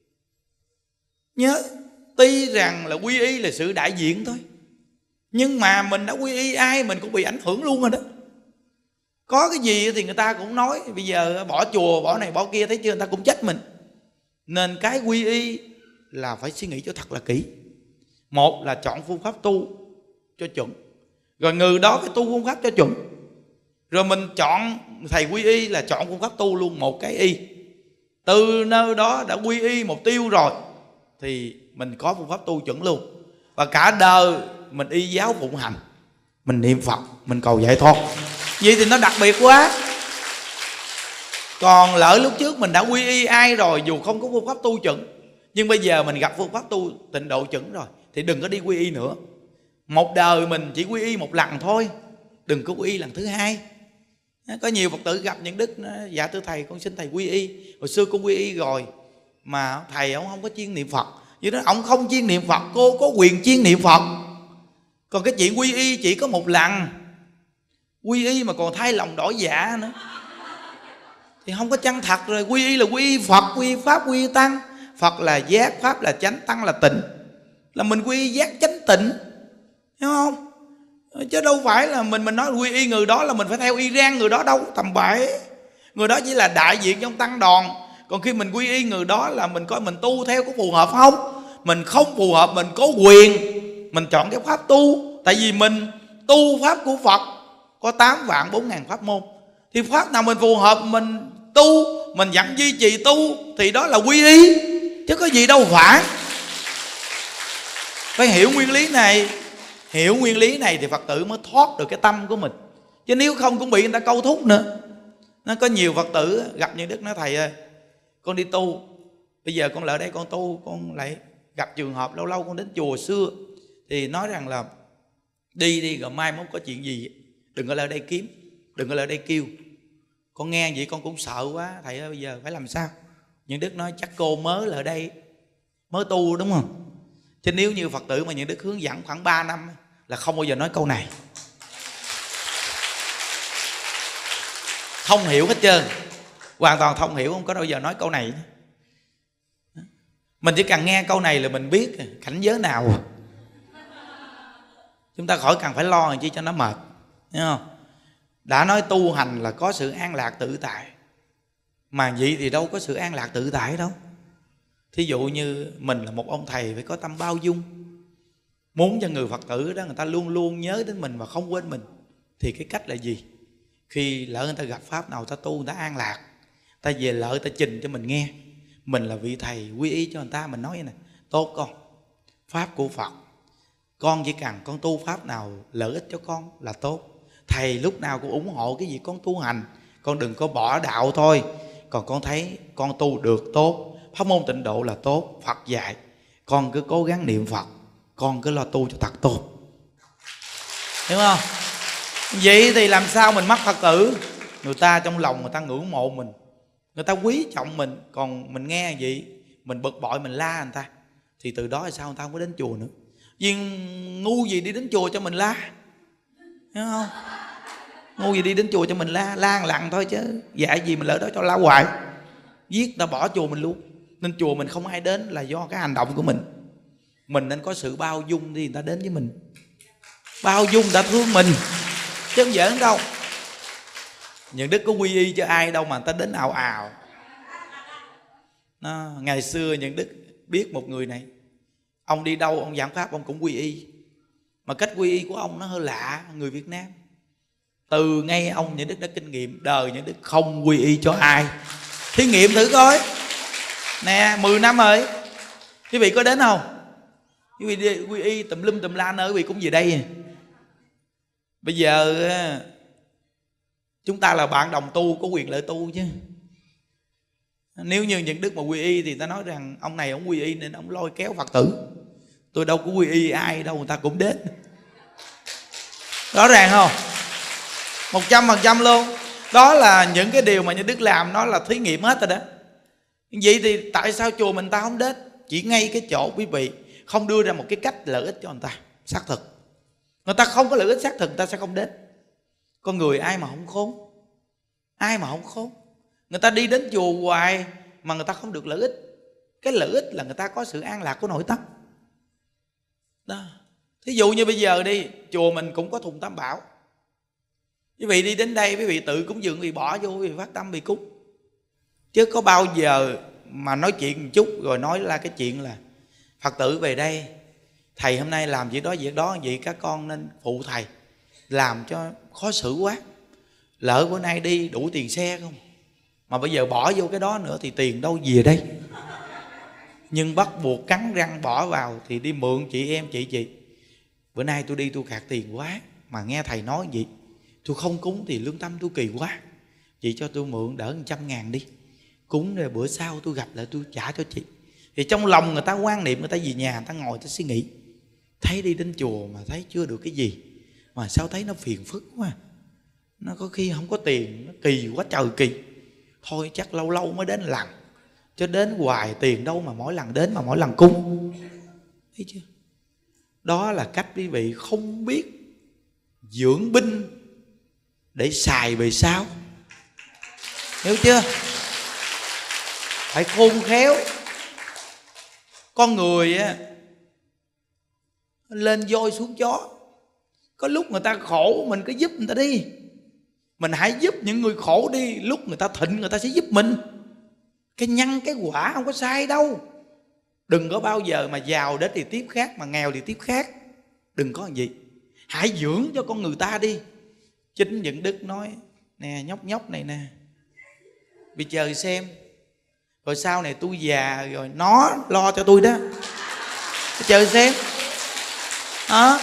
Nhớ, tuy rằng là quy y là sự đại diện thôi, nhưng mà mình đã quy y ai mình cũng bị ảnh hưởng luôn rồi đó. Có cái gì thì người ta cũng nói bây giờ bỏ chùa, bỏ này bỏ kia, thấy chưa, người ta cũng trách mình. Nên cái quy y là phải suy nghĩ cho thật là kỹ. Một là chọn phương pháp tu cho chuẩn, rồi người đó phải tu phương pháp cho chuẩn. Rồi mình chọn thầy quy y là chọn phương pháp tu luôn một cái y. Từ nơi đó đã quy y một tiêu rồi thì mình có phương pháp tu chuẩn luôn. Và cả đời mình y giáo phụng hành, mình niệm Phật, mình cầu giải thoát. Vậy thì nó đặc biệt quá. Còn lỡ lúc trước mình đã quy y ai rồi, dù không có phương pháp tu chuẩn, nhưng bây giờ mình gặp phương pháp tu tịnh độ chuẩn rồi thì đừng có đi quy y nữa. Một đời mình chỉ quy y một lần thôi, đừng có quy y lần thứ hai. Có nhiều Phật tử gặp những đức, dạ thưa thầy con xin thầy quy y. Hồi xưa con quy y rồi mà thầy ông không có chuyên niệm Phật. Vậy đó, ông không chuyên niệm Phật, cô có quyền chuyên niệm Phật. Còn cái chuyện quy y chỉ có một lần, quy y mà còn thay lòng đổi dạ nữa thì không có chân thật rồi. Quy y là quy y Phật, quy y Pháp, quy y Tăng. Phật là giác, Pháp là chánh, Tăng là tịnh. Là mình quy y giác chánh tịnh, hiểu không? Chứ đâu phải là mình mình nói quy y người đó là mình phải theo y rang người đó đâu, tầm bậy. Người đó chỉ là đại diện trong tăng đoàn. Còn khi mình quy y người đó là mình coi mình tu theo có phù hợp không. Mình không phù hợp mình có quyền mình chọn cái pháp tu. Tại vì mình tu pháp của Phật có tám vạn bốn ngàn pháp môn, thì pháp nào mình phù hợp mình tu, mình vẫn duy trì tu thì đó là quy y, chứ có gì đâu phải. Phải hiểu nguyên lý này. Hiểu nguyên lý này thì Phật tử mới thoát được cái tâm của mình, chứ nếu không cũng bị người ta câu thúc nữa. Nó có nhiều Phật tử gặp những đức nói thầy ơi, con đi tu, bây giờ con lại đây con tu, con lại gặp trường hợp lâu lâu con đến chùa xưa thì nói rằng là đi đi rồi mai mốt có chuyện gì đừng có lại đây kiếm, đừng có lại đây kêu. Con nghe vậy con cũng sợ quá, thầy ơi bây giờ phải làm sao? Những đức nói chắc cô mới lại đây, mới tu đúng không? Chứ nếu như Phật tử mà những đức hướng dẫn khoảng ba năm là không bao giờ nói câu này. Không hiểu hết trơn, hoàn toàn không hiểu, không có bao giờ nói câu này. Mình chỉ cần nghe câu này là mình biết cảnh giới nào. Chúng ta khỏi cần phải lo làm chi cho nó mệt, hiểu không? Đã nói tu hành là có sự an lạc tự tại, mà vậy thì đâu có sự an lạc tự tại đâu. Thí dụ như mình là một ông thầy phải có tâm bao dung, muốn cho người Phật tử đó người ta luôn luôn nhớ đến mình và không quên mình. Thì cái cách là gì? Khi lỡ người ta gặp pháp nào người ta tu, người ta an lạc, người ta về lợi ta trình cho mình nghe. Mình là vị thầy quy y cho người ta, mình nói nè: tốt con, pháp của Phật, con chỉ cần con tu pháp nào lợi ích cho con là tốt. Thầy lúc nào cũng ủng hộ cái gì con tu hành, con đừng có bỏ đạo thôi. Còn con thấy con tu được tốt, pháp môn tịnh độ là tốt, Phật dạy, con cứ cố gắng niệm Phật, con cứ lo tu cho thật tốt. Hiểu không? Vậy thì làm sao mình mắc Phật tử? Người ta trong lòng người ta ngưỡng mộ mình, người ta quý trọng mình. Còn mình nghe vậy mình bực bội, mình la người ta, thì từ đó là sao người ta không có đến chùa nữa. Vì ngu gì đi đến chùa cho mình la, hiểu không? Ngu gì đi đến chùa cho mình la, la lặng thôi chứ dạy gì mình lỡ đó cho la hoài, giết ta bỏ chùa mình luôn. Nên chùa mình không ai đến là do cái hành động của mình. Mình nên có sự bao dung thì người ta đến với mình, bao dung người ta thương mình, chứ không giỡn đâu. Những đức có quy y cho ai đâu mà người ta đến ào ào. Nó, ngày xưa những đức biết một người này, ông đi đâu ông giảng pháp ông cũng quy y, mà cách quy y của ông nó hơi lạ người Việt Nam. Từ ngay ông những đức đã kinh nghiệm đời những đức không quy y cho ai. Thí nghiệm thử coi nè, mười năm rồi quý vị có đến không? Quý vị đi quy y tùm lum tùm la nữa, quý vị cũng về đây. Bây giờ chúng ta là bạn đồng tu, có quyền lợi tu chứ. Nếu như những đức mà quy y thì ta nói rằng ông này ông quy y nên ông lôi kéo Phật tử. Tôi đâu có quy y ai đâu, người ta cũng đến. Rõ ràng không? Một trăm phần trăm luôn. Đó là những cái điều mà những đức làm, nó là thí nghiệm hết rồi đó. Vậy thì tại sao chùa mình ta không đến? Chỉ ngay cái chỗ quý vị không đưa ra một cái cách lợi ích cho người ta xác thực. Người ta không có lợi ích xác thực, người ta sẽ không đến. Con người ai mà không khốn? Ai mà không khốn? Người ta đi đến chùa hoài mà người ta không được lợi ích. Cái lợi ích là người ta có sự an lạc của nội tâm đó. Thí dụ như bây giờ đi, chùa mình cũng có thùng tam bảo. Quý vị đi đến đây, quý vị tự cúng dường, quý vị bỏ vô, quý vị phát tâm, quý vị cúng. Chứ có bao giờ mà nói chuyện một chút rồi nói ra cái chuyện là Phật tử về đây, thầy hôm nay làm việc đó việc đó, vậy các con nên phụ thầy, làm cho khó xử quá. Lỡ bữa nay đi đủ tiền xe không, mà bây giờ bỏ vô cái đó nữa thì tiền đâu về đây. Nhưng bắt buộc cắn răng bỏ vào thì đi mượn chị em chị chị. Bữa nay tôi đi tôi khạc tiền quá, mà nghe thầy nói vậy, tôi không cúng thì lương tâm tôi kỳ quá. Chị cho tôi mượn đỡ một trăm ngàn đi, cúng rồi bữa sau tôi gặp lại tôi trả cho chị. Thì trong lòng người ta quan niệm, người ta về nhà người ta ngồi người ta suy nghĩ, thấy đi đến chùa mà thấy chưa được cái gì, mà sao thấy nó phiền phức quá, nó có khi không có tiền, nó kỳ quá trời kỳ. Thôi chắc lâu lâu mới đến lần, chứ đến hoài tiền đâu mà mỗi lần đến mà mỗi lần cúng. Thấy chưa? Đó là cách quý vị không biết dưỡng binh để xài về sau. Hiểu chưa? Phải khôn khéo. Con người á, lên voi xuống chó. Có lúc người ta khổ mình cứ giúp người ta đi. Mình hãy giúp những người khổ đi, lúc người ta thịnh người ta sẽ giúp mình. Cái nhân cái quả không có sai đâu. Đừng có bao giờ mà giàu đến thì tiếp khác, mà nghèo thì tiếp khác. Đừng có gì. Hãy dưỡng cho con người ta đi. Chính những đức nói nè, nhóc nhóc này nè, bị chờ xem, rồi sau này tôi già rồi nó lo cho tôi đó. Bị chờ xem đó.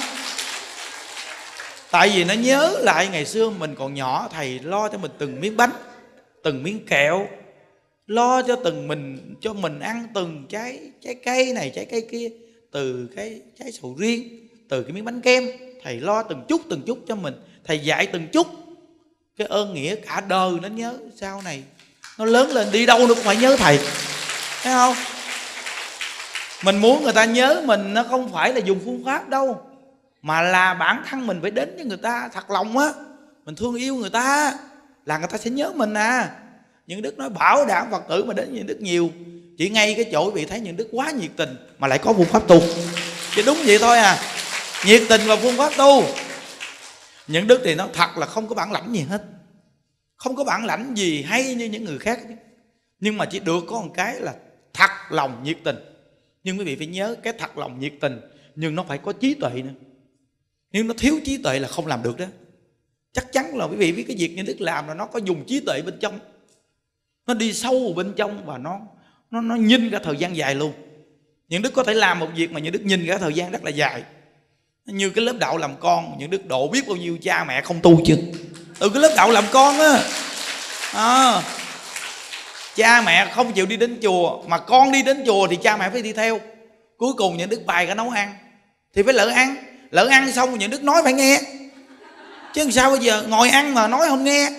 Tại vì nó nhớ lại ngày xưa mình còn nhỏ, thầy lo cho mình từng miếng bánh, từng miếng kẹo, lo cho từng mình cho mình ăn từng trái trái cây này trái cây kia, từ cái trái sầu riêng, từ cái miếng bánh kem. Thầy lo từng chút từng chút cho mình, thầy dạy từng chút. Cái ơn nghĩa cả đời nó nhớ. Sau này nó lớn lên đi đâu nó cũng phải nhớ thầy, thấy không? Mình muốn người ta nhớ mình, nó không phải là dùng phương pháp đâu, mà là bản thân mình phải đến với người ta thật lòng á. Mình thương yêu người ta là người ta sẽ nhớ mình à. Những đức nói bảo đảm Phật tử mà đến những đức nhiều, chỉ ngay cái chỗ vị thấy những đức quá nhiệt tình mà lại có phương pháp tu, chỉ đúng vậy thôi à. Nhiệt tình và phương pháp tu. Những đức thì nó thật là không có bản lãnh gì hết, không có bản lãnh gì hay như những người khác, nhưng mà chỉ được có một cái là thật lòng nhiệt tình. Nhưng quý vị phải nhớ, cái thật lòng nhiệt tình nhưng nó phải có trí tuệ nữa. Nếu nó thiếu trí tuệ là không làm được đó. Chắc chắn là quý vị biết cái việc những đức làm là nó có dùng trí tuệ bên trong. Nó đi sâu vào bên trong và nó nó nó nhìn cả thời gian dài luôn. Những đức có thể làm một việc mà những đức nhìn cả thời gian rất là dài. Như cái lớp đạo làm con, những đức độ biết bao nhiêu cha mẹ không tu chưa. Từ cái lớp đạo làm con á, à, cha mẹ không chịu đi đến chùa, mà con đi đến chùa thì cha mẹ phải đi theo. Cuối cùng những đức bài cả nấu ăn thì phải lỡ ăn. Lỡ ăn xong những đức nói phải nghe. Chứ sao bây giờ ngồi ăn mà nói không nghe,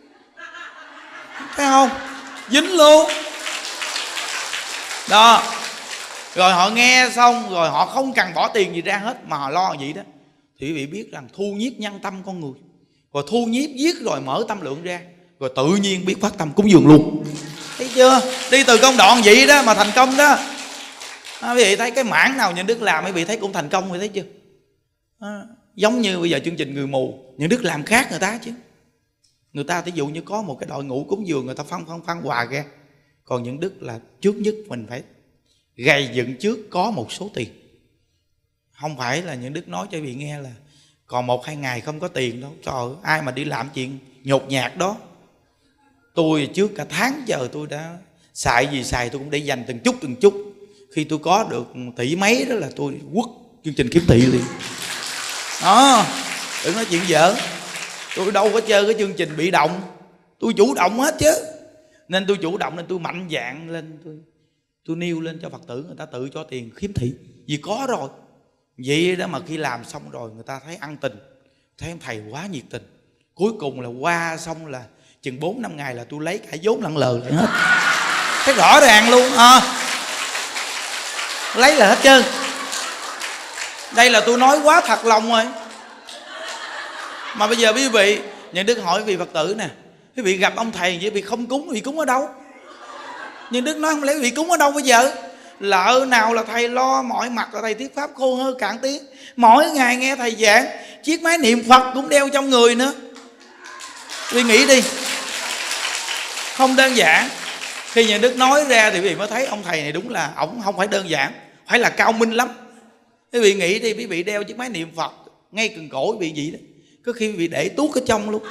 thấy không? Dính luôn đó. Rồi họ nghe xong rồi họ không cần bỏ tiền gì ra hết, mà họ lo vậy đó. Thì quý vị biết rằng thu nhiếp nhân tâm con người. Rồi thu nhiếp viết rồi mở tâm lượng ra, rồi tự nhiên biết phát tâm cúng dường luôn. Thấy chưa? Đi từ công đoạn vậy đó mà thành công đó. À, quý vị thấy cái mảng nào những đức làm quý vị thấy cũng thành công, quý vị thấy chưa? À, giống như bây giờ chương trình người mù, những đức làm khác người ta chứ. Người ta ví dụ như có một cái đội ngũ cúng dường, người ta phân phân phân quà ra. Còn những đức là trước nhất mình phải gầy dựng trước có một số tiền. Không phải là những đức nói cho quý vị nghe là còn một hai ngày không có tiền đâu. Trời ơi, ai mà đi làm chuyện nhột nhạt đó. Tôi trước cả tháng giờ tôi đã xài gì xài tôi cũng để dành từng chút từng chút. Khi tôi có được tỷ mấy đó là tôi quất chương trình kiếm thị liền. Đó, đừng nói chuyện dở. Tôi đâu có chơi cái chương trình bị động. Tôi chủ động hết chứ. Nên tôi chủ động nên tôi mạnh dạn lên. Tôi tôi nêu lên cho Phật tử, người ta tự cho tiền khiếm thị. Vì có rồi. Vậy đó mà khi làm xong rồi người ta thấy ăn tình, thấy em thầy quá nhiệt tình. Cuối cùng là qua xong là chừng bốn năm ngày là tôi lấy cả vốn lẫn lờ lại hết. Thấy rõ ràng luôn à. Lấy là hết trơn. Đây là tôi nói quá thật lòng rồi. Mà bây giờ quý vị, Nhân Đức hỏi vị Phật tử nè, quý vị gặp ông thầy vậy, quý vị không cúng, quý vị cúng ở đâu? Nhân Đức nói không lẽ quý vị cúng ở đâu bây giờ? Lỡ nào là thầy lo mọi mặt là thầy thuyết pháp khô hơi cạn tiếng. Mỗi ngày nghe thầy giảng, chiếc máy niệm Phật cũng đeo trong người nữa. Quý vị nghĩ đi, không đơn giản. Khi Nhân Đức nói ra thì quý vị mới thấy ông thầy này đúng là ổng không phải đơn giản, phải là cao minh lắm. Quý vị nghĩ đi, quý vị đeo chiếc máy niệm Phật ngay cần cổ quý vị gì đó, có khi quý vị để tuốt ở trong luôn.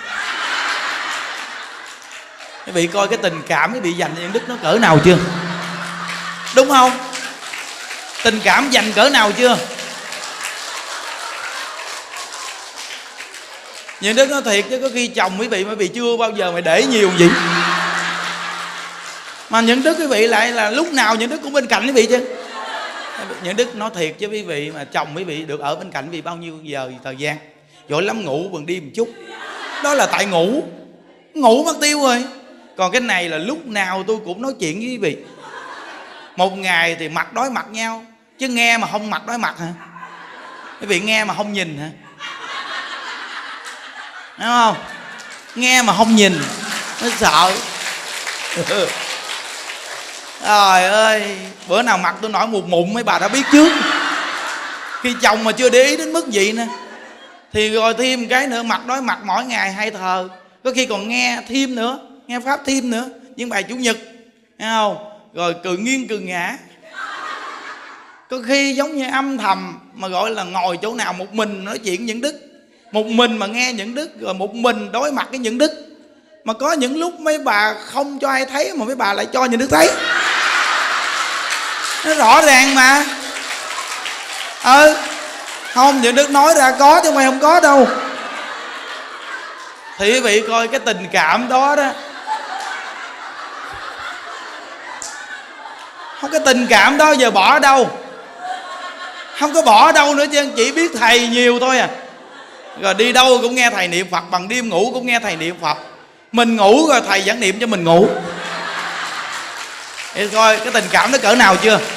Quý vị coi cái tình cảm quý vị dành cho Nhân Đức nó cỡ nào chưa? Đúng không? Tình cảm dành cỡ nào chưa? Nhân Đức nói thiệt chứ có khi chồng quý vị mà quý vị chưa bao giờ mà để nhiều gì. Mà Nhân Đức quý vị lại là lúc nào Nhân Đức cũng bên cạnh quý vị chứ. Nhân Đức nói thiệt chứ quý vị, mà chồng quý vị được ở bên cạnh quý vị bao nhiêu giờ thời gian? Giỏi lắm ngủ bằng đêm một chút. Đó là tại ngủ. Ngủ mất tiêu rồi. Còn cái này là lúc nào tôi cũng nói chuyện với quý vị. Một ngày thì mặt đối mặt nhau, chứ nghe mà không mặt đối mặt hả? Quý vị nghe mà không nhìn hả? Đúng không? Nghe mà không nhìn, nó sợ. Trời ơi, bữa nào mặt tôi nổi một mụn mấy bà đã biết trước. Khi chồng mà chưa để ý đến mức vậy nè, thì rồi thêm cái nữa, mặt đối mặt mỗi ngày hai thờ. Có khi còn nghe thêm nữa, nghe pháp thêm nữa, những bài chủ nhật, thấy không? Rồi cười nghiêng cười ngã. Có khi giống như âm thầm, mà gọi là ngồi chỗ nào một mình nói chuyện những đức, một mình mà nghe những đức, rồi một mình đối mặt với những đức. Mà có những lúc mấy bà không cho ai thấy, mà mấy bà lại cho những đức thấy. Nó rõ ràng mà. Ừ, không, những đức nói ra có chứ mày không có đâu. Thì quý vị coi cái tình cảm đó đó. Không, cái tình cảm đó giờ bỏ ở đâu? Không có bỏ ở đâu nữa chứ, chỉ biết thầy nhiều thôi à. Rồi đi đâu cũng nghe thầy niệm Phật, bằng đêm ngủ cũng nghe thầy niệm Phật. Mình ngủ rồi thầy vẫn niệm cho mình ngủ. Để coi cái tình cảm nó cỡ nào chưa.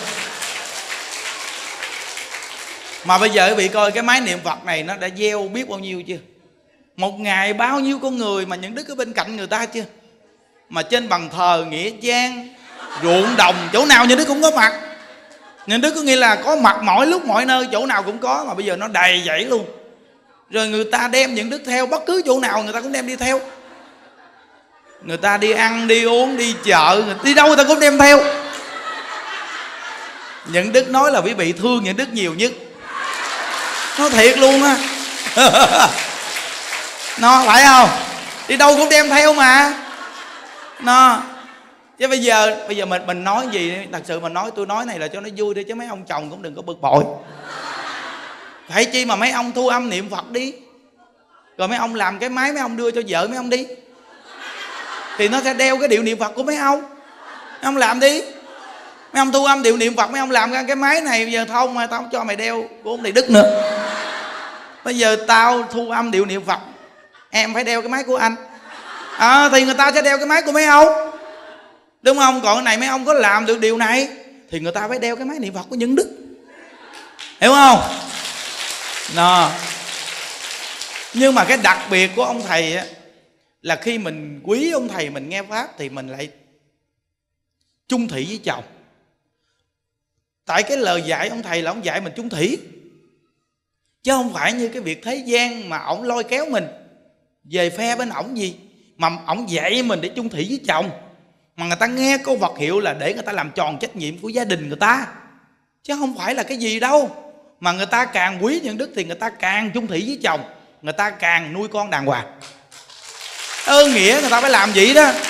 Mà bây giờ quý vị coi cái máy niệm Phật này nó đã gieo biết bao nhiêu chưa. Một ngày bao nhiêu con người mà những đức ở bên cạnh người ta chưa. Mà trên bàn thờ, nghĩa trang, ruộng đồng, chỗ nào những đức cũng có mặt. Những đức có nghĩa là có mặt mọi lúc mọi nơi, chỗ nào cũng có. Mà bây giờ nó đầy dẫy luôn. Rồi người ta đem những đức theo, bất cứ chỗ nào người ta cũng đem đi theo. Người ta đi ăn, đi uống, đi chợ, đi đâu người ta cũng đem theo. Những đức nói là quý vị thương những đức nhiều nhất. Nói thiệt luôn á. Nó phải không? Đi đâu cũng đem theo mà. Nó Chứ bây giờ bây giờ mình mình nói gì, thật sự mình nói, tôi nói này là cho nó vui đi, chứ mấy ông chồng cũng đừng có bực bội. Phải chi mà mấy ông thu âm niệm Phật đi, rồi mấy ông làm cái máy mấy ông đưa cho vợ mấy ông đi, thì nó sẽ đeo cái điệu niệm Phật của mấy ông. Mấy ông làm đi, mấy ông thu âm điệu niệm Phật, mấy ông làm ra cái máy này. Bây giờ thông mà tao không cho mày đeo của ông Thầy Đức nữa. Bây giờ tao thu âm điệu niệm Phật, em phải đeo cái máy của anh à, thì người ta sẽ đeo cái máy của mấy ông, đúng không? Còn cái này mấy ông có làm được điều này thì người ta phải đeo cái máy niệm Phật của Nhân Đức, hiểu không? Nó. Nhưng mà cái đặc biệt của ông thầy á, là khi mình quý ông thầy, mình nghe pháp thì mình lại chung thủy với chồng. Tại cái lời dạy ông thầy là ông dạy mình chung thủy, chứ không phải như cái việc thế gian mà ổng lôi kéo mình về phe bên ổng gì. Mà ổng dạy mình để chung thủy với chồng, mà người ta nghe câu Phật hiệu là để người ta làm tròn trách nhiệm của gia đình người ta, chứ không phải là cái gì đâu. Mà người ta càng quý Nhân Đức thì người ta càng chung thủy với chồng, người ta càng nuôi con đàng hoàng. Ơn nghĩa người ta phải làm vậy đó.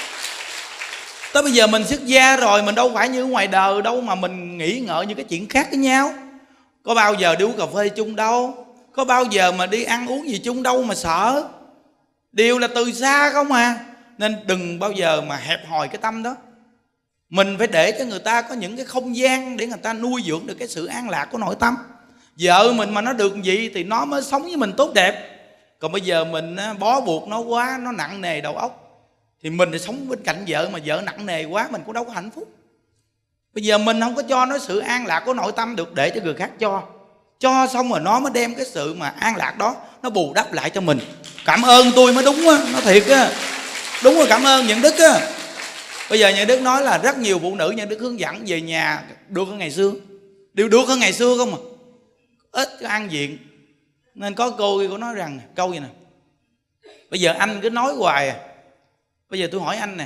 Tới bây giờ mình xuất gia rồi, mình đâu phải như ngoài đời đâu mà mình nghĩ ngợi những cái chuyện khác với nhau. Có bao giờ đi uống cà phê chung đâu, có bao giờ mà đi ăn uống gì chung đâu mà sợ. Đều là từ xa không à. Nên đừng bao giờ mà hẹp hòi cái tâm đó. Mình phải để cho người ta có những cái không gian để người ta nuôi dưỡng được cái sự an lạc của nội tâm. Vợ mình mà nó được gì thì nó mới sống với mình tốt đẹp. Còn bây giờ mình bó buộc nó quá, nó nặng nề đầu óc, thì mình thì sống bên cạnh vợ mà vợ nặng nề quá, mình cũng đâu có hạnh phúc. Bây giờ mình không có cho nó sự an lạc của nội tâm được, để cho người khác cho. Cho xong rồi nó mới đem cái sự mà an lạc đó nó bù đắp lại cho mình. Cảm ơn tôi mới đúng á, nó thiệt á. Đúng rồi, cảm ơn Nhân Đức á. Bây giờ Nhân Đức nói là rất nhiều phụ nữ Nhân Đức hướng dẫn về nhà được hơn ngày xưa, đều được hơn ngày xưa không à. Ít cái an diện. Nên có cô kia cô nói rằng câu gì nè: bây giờ anh cứ nói hoài à. Bây giờ tôi hỏi anh nè,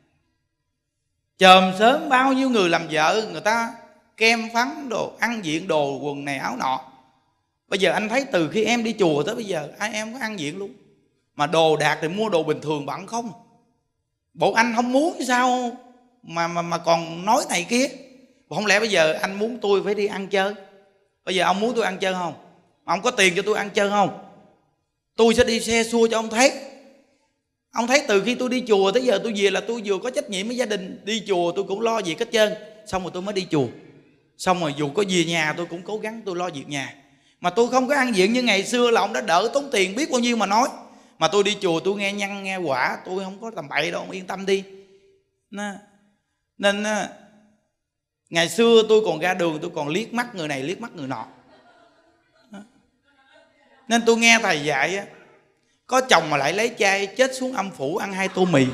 chòm sớm bao nhiêu người làm vợ, người ta kem phấn đồ, ăn diện đồ, quần này áo nọ. Bây giờ anh thấy từ khi em đi chùa tới bây giờ ai em có ăn diện luôn. Mà đồ đạc thì mua đồ bình thường bận không. Bộ anh không muốn sao mà mà mà còn nói này kia. Bộ không lẽ bây giờ anh muốn tôi phải đi ăn chơi? Bây giờ ông muốn tôi ăn chơi không? Ông có tiền cho tôi ăn chơi không? Tôi sẽ đi xe xua cho ông thấy. Ông thấy từ khi tôi đi chùa tới giờ tôi về là tôi vừa có trách nhiệm với gia đình. Đi chùa tôi cũng lo việc hết trơn. Xong rồi tôi mới đi chùa. Xong rồi dù có về nhà tôi cũng cố gắng tôi lo việc nhà. Mà tôi không có ăn diện như ngày xưa là ông đã đỡ tốn tiền biết bao nhiêu mà nói. Mà tôi đi chùa tôi nghe nhăn nghe quả, tôi không có tầm bậy đâu, ông yên tâm đi. Nên ngày xưa tôi còn ra đường tôi còn liếc mắt người này liếc mắt người nọ. Nên tôi nghe thầy dạy á, có chồng mà lại lấy chai chết xuống âm phủ ăn hai tô mì.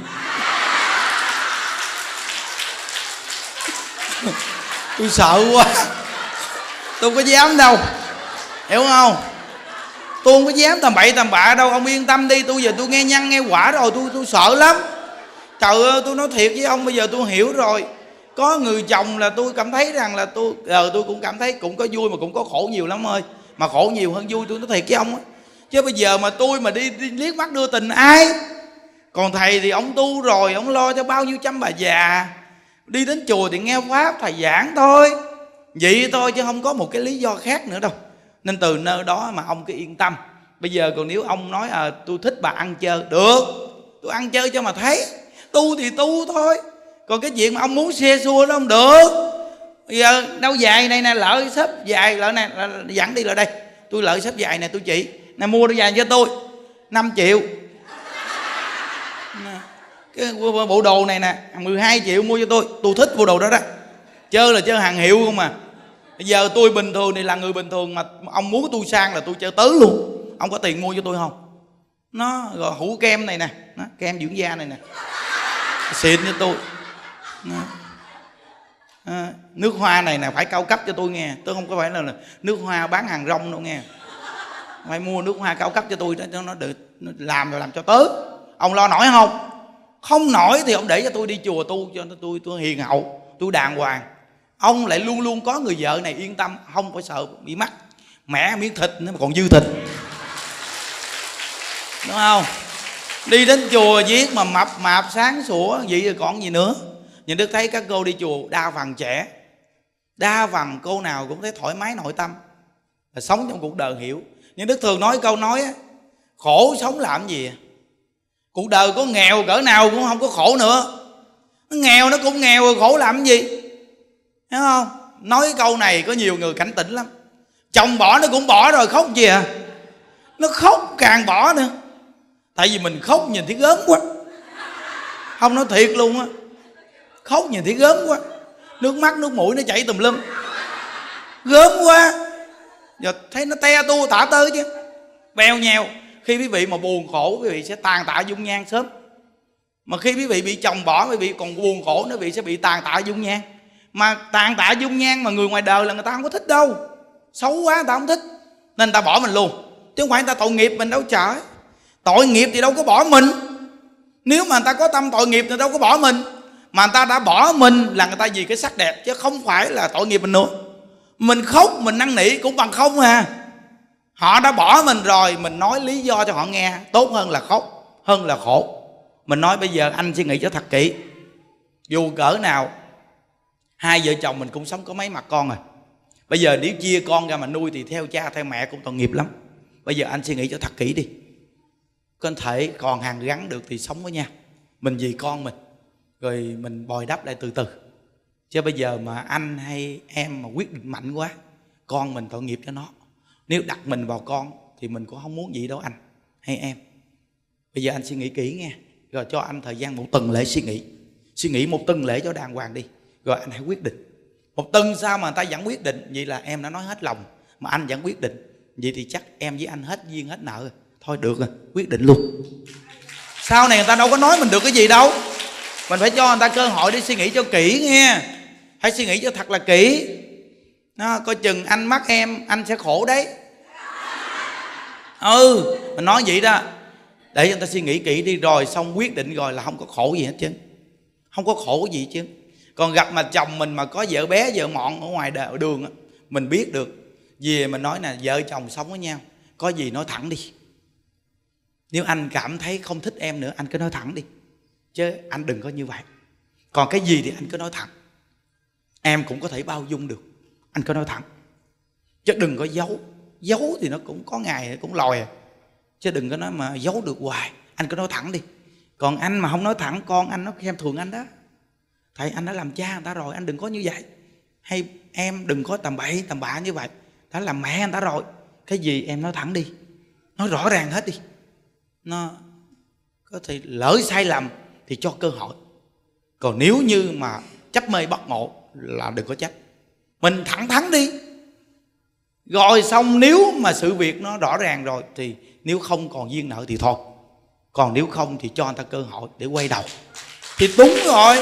Tôi sợ quá, tôi không có dám đâu, hiểu không? Tôi không có dám tầm bậy tầm bạ đâu, ông yên tâm đi. Tôi giờ tôi nghe nhăn nghe quả rồi, tôi tôi sợ lắm. Trời ơi, tôi nói thiệt với ông, bây giờ tôi hiểu rồi. Có người chồng là tôi cảm thấy rằng là tôi giờ tôi cũng cảm thấy cũng có vui mà cũng có khổ nhiều lắm ơi. Mà khổ nhiều hơn vui, tôi nói thiệt với ông á. Chứ bây giờ mà tôi mà đi, đi liếc mắt đưa tình ai. Còn thầy thì ông tu rồi, ông lo cho bao nhiêu trăm bà già. Đi đến chùa thì nghe pháp thầy giảng thôi, vậy thôi chứ không có một cái lý do khác nữa đâu. Nên từ nơi đó mà ông cứ yên tâm. Bây giờ còn nếu ông nói à, tôi thích bà ăn chơi, được, tôi ăn chơi cho mà thấy. Tu thì tu thôi. Còn cái chuyện mà ông muốn xe xua đó không được. Bây giờ đâu dài này nè, lỡ xếp dài lỡ nè, dẫn đi lại đây. Tôi lợi xếp dài nè, tôi chỉ nè, mua đôi giày cho tôi năm triệu. Cái bộ đồ này nè mười hai triệu mua cho tôi. Tôi thích bộ đồ đó đó. Chơi là chơi hàng hiệu không à. Bây giờ tôi bình thường thì là người bình thường, mà ông muốn tôi sang là tôi chơi tứ luôn. Ông có tiền mua cho tôi không? Nó rồi hũ kem này nè, nó, kem dưỡng da này nè, xịn cho tôi. À, nước hoa này nè phải cao cấp cho tôi nghe. Tôi không có phải là, là nước hoa bán hàng rong đâu nghe. Phải mua nước hoa cao cấp cho tôi cho nó được, nó làm rồi làm cho tớ. Ông lo nổi không? Không nổi thì ông để cho tôi đi chùa tu cho tôi tôi, tôi hiền hậu, tôi đàng hoàng. Ông lại luôn luôn có người vợ này yên tâm, không phải sợ bị mắc mẻ miếng thịt nữa mà còn dư thịt, đúng không? Đi đến chùa viết mà mập mạp sáng sủa vậy rồi còn gì nữa. Nhưng Đức thấy các cô đi chùa đa phần trẻ, đa phần cô nào cũng thấy thoải mái nội tâm, là sống trong cuộc đời hiểu. Nhưng Đức thường nói câu nói á, khổ sống làm gì? Cuộc đời có nghèo cỡ nào cũng không có khổ nữa. Nó nghèo nó cũng nghèo rồi, khổ làm gì? Thấy không? Nói cái câu này có nhiều người cảnh tỉnh lắm. Chồng bỏ nó cũng bỏ rồi, khóc gì à? Nó khóc càng bỏ nữa. Tại vì mình khóc nhìn thấy gớm quá. Không, nói thiệt luôn á, khóc nhìn thấy gớm quá, nước mắt nước mũi nó chảy tùm lum, gớm quá. Giờ thấy nó te tua tả tơi chứ, bèo nhèo. Khi quý vị mà buồn khổ, quý vị sẽ tàn tạ dung nhan sớm. Mà khi quý vị bị chồng bỏ, quý vị còn buồn khổ nữa, quý vị sẽ bị tàn tạ dung nhan. Mà tàn tạ dung nhan mà người ngoài đời là người ta không có thích đâu. Xấu quá người ta không thích, nên người ta bỏ mình luôn. Chứ không phải người ta tội nghiệp mình đâu trời. Tội nghiệp thì đâu có bỏ mình. Nếu mà người ta có tâm tội nghiệp thì đâu có bỏ mình. Mà người ta đã bỏ mình là người ta vì cái sắc đẹp, chứ không phải là tội nghiệp mình nữa. Mình khóc, mình năn nỉ cũng bằng không à. Họ đã bỏ mình rồi, mình nói lý do cho họ nghe, tốt hơn là khóc, hơn là khổ. Mình nói bây giờ anh suy nghĩ cho thật kỹ. Dù cỡ nào hai vợ chồng mình cũng sống có mấy mặt con rồi. Bây giờ nếu chia con ra mà nuôi thì theo cha theo mẹ cũng tội nghiệp lắm. Bây giờ anh suy nghĩ cho thật kỹ đi. Có thể còn hàng gắn được thì sống với nhau, mình vì con mình, rồi mình bồi đắp lại từ từ. Chứ bây giờ mà anh hay em mà quyết định mạnh quá, con mình tội nghiệp cho nó. Nếu đặt mình vào con thì mình cũng không muốn gì đâu anh hay em. Bây giờ anh suy nghĩ kỹ nghe, rồi cho anh thời gian một tuần lễ suy nghĩ. Suy nghĩ một tuần lễ cho đàng hoàng đi, rồi anh hãy quyết định. Một tuần sau mà người ta vẫn quyết định, vậy là em đã nói hết lòng, mà anh vẫn quyết định, vậy thì chắc em với anh hết duyên hết nợ rồi. Thôi được rồi, quyết định luôn. Sau này người ta đâu có nói mình được cái gì đâu. Mình phải cho người ta cơ hội để suy nghĩ cho kỹ nghe. Hãy suy nghĩ cho thật là kỹ. Nó, coi chừng anh mắc em, anh sẽ khổ đấy. Ừ, mình nói vậy đó. Để cho người ta suy nghĩ kỹ đi, rồi xong quyết định rồi là không có khổ gì hết chứ. Không có khổ gì chứ. Còn gặp mà chồng mình mà có vợ bé vợ mọn ở ngoài đường, mình biết được. Vì mình nói nè, vợ chồng sống với nhau, có gì nói thẳng đi. Nếu anh cảm thấy không thích em nữa, anh cứ nói thẳng đi, chứ anh đừng có như vậy. Còn cái gì thì anh cứ nói thẳng. Em cũng có thể bao dung được, anh cứ nói thẳng, chứ đừng có giấu. Giấu thì nó cũng có ngày cũng lòi à. Chứ đừng có nói mà giấu được hoài. Anh cứ nói thẳng đi. Còn anh mà không nói thẳng, con anh nó xem thường anh đó. Tại anh đã làm cha người ta rồi, anh đừng có như vậy. Hay em đừng có tầm bậy tầm bạ như vậy, đã làm mẹ người ta rồi. Cái gì em nói thẳng đi, nói rõ ràng hết đi. Nó có thể lỡ sai lầm thì cho cơ hội. Còn nếu như mà chấp mê bất ngộ là đừng có trách. Mình thẳng thắn đi. Rồi xong nếu mà sự việc nó rõ ràng rồi thì nếu không còn duyên nợ thì thôi. Còn nếu không thì cho người ta cơ hội để quay đầu. Thì đúng rồi.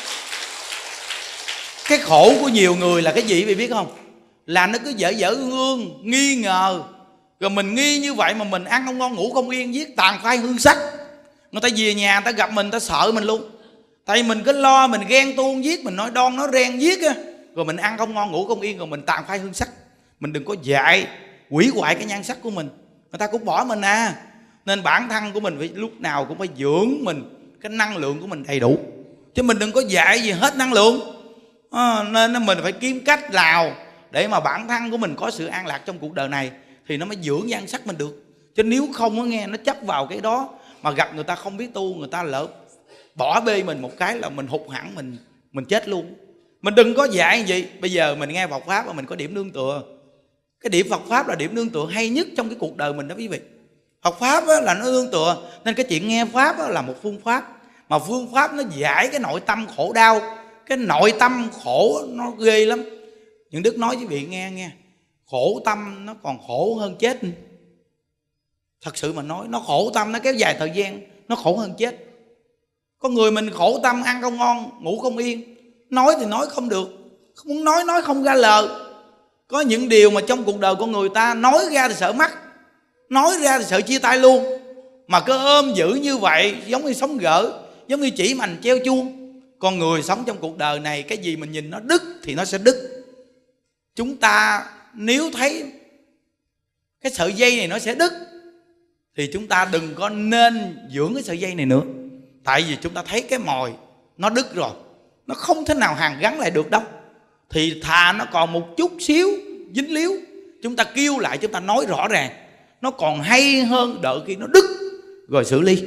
Cái khổ của nhiều người là cái gì vậy biết không? Là nó cứ dở dở ương ương, nghi ngờ. Rồi mình nghi như vậy mà mình ăn không ngon ngủ không yên, giết tàn phai hương sắc. Người ta về nhà người ta gặp mình, người ta sợ mình luôn. Tại vì mình cứ lo, mình ghen tuông giết, mình nói đoan nó ren giết á. Rồi mình ăn không ngon ngủ không yên, rồi mình tàn phai hương sắc. Mình đừng có dại hủy hoại cái nhan sắc của mình. Người ta cũng bỏ mình à. Nên bản thân của mình phải lúc nào cũng phải dưỡng mình, cái năng lượng của mình đầy đủ. Chứ mình đừng có dại gì hết năng lượng à. Nên mình phải kiếm cách nào để mà bản thân của mình có sự an lạc trong cuộc đời này, thì nó mới dưỡng nhan sắc mình được. Chứ nếu không có nghe, nó chấp vào cái đó, mà gặp người ta không biết tu, người ta lỡ bỏ bê mình một cái là mình hụt hẳn, mình mình chết luôn. Mình đừng có dạy gì. Bây giờ mình nghe Phật Pháp và mình có điểm nương tựa. Cái điểm Phật Pháp là điểm nương tựa hay nhất trong cái cuộc đời mình đó quý vị. Phật Pháp là nó nương tựa. Nên cái chuyện nghe Pháp là một phương pháp. Mà phương pháp nó giải cái nội tâm khổ đau. Cái nội tâm khổ nó ghê lắm. Những Đức nói với vị nghe nghe, khổ tâm nó còn khổ hơn chết. Thật sự mà nói, nó khổ tâm, nó kéo dài thời gian, nó khổ hơn chết. Có người mình khổ tâm, ăn không ngon, ngủ không yên, nói thì nói không được, không muốn nói, nói không ra lời. Có những điều mà trong cuộc đời của người ta nói ra thì sợ mắc, nói ra thì sợ chia tay luôn. Mà cứ ôm giữ như vậy, giống như sống gỡ, giống như chỉ mành treo chuông. Con người sống trong cuộc đời này, cái gì mình nhìn nó đứt thì nó sẽ đứt. Chúng ta nếu thấy cái sợi dây này nó sẽ đứt thì chúng ta đừng có nên dưỡng cái sợi dây này nữa. Tại vì chúng ta thấy cái mồi nó đứt rồi, nó không thể nào hàn gắn lại được đâu. Thì thà nó còn một chút xíu dính líu, chúng ta kêu lại, chúng ta nói rõ ràng, nó còn hay hơn đợi khi nó đứt rồi xử lý.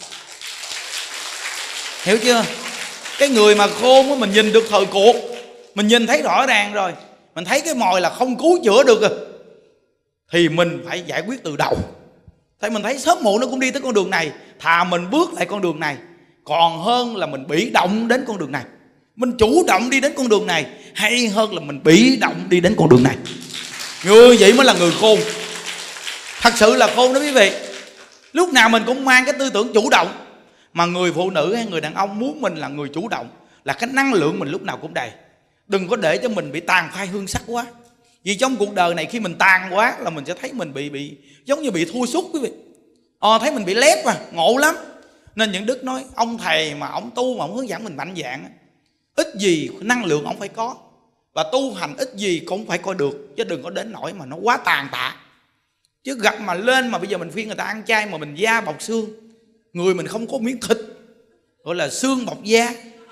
Hiểu chưa? Cái người mà khôn á, mình nhìn được thời cuộc, mình nhìn thấy rõ ràng rồi, mình thấy cái mồi là không cứu chữa được rồi, thì mình phải giải quyết từ đầu. Tại mình thấy sớm muộn nó cũng đi tới con đường này, thà mình bước lại con đường này còn hơn là mình bị động đến con đường này. Mình chủ động đi đến con đường này hay hơn là mình bị động đi đến con đường này. Người vậy mới là người khôn. Thật sự là khôn đó quý vị. Lúc nào mình cũng mang cái tư tưởng chủ động. Mà người phụ nữ hay người đàn ông muốn mình là người chủ động, là cái năng lượng mình lúc nào cũng đầy. Đừng có để cho mình bị tàn phai hương sắc quá. Vì trong cuộc đời này khi mình tàn quá là mình sẽ thấy mình bị bị giống như bị thua sút quý vị. Ờ thấy mình bị lép mà, ngộ lắm. Nên những đức nói ông thầy mà ông tu mà ông hướng dẫn mình mạnh dạn, ít gì năng lượng ông phải có, và tu hành ít gì cũng phải coi được, chứ đừng có đến nỗi mà nó quá tàn tạ. Chứ gặp mà lên mà bây giờ mình khuyên người ta ăn chay mà mình da bọc xương, người mình không có miếng thịt, gọi là xương bọc da.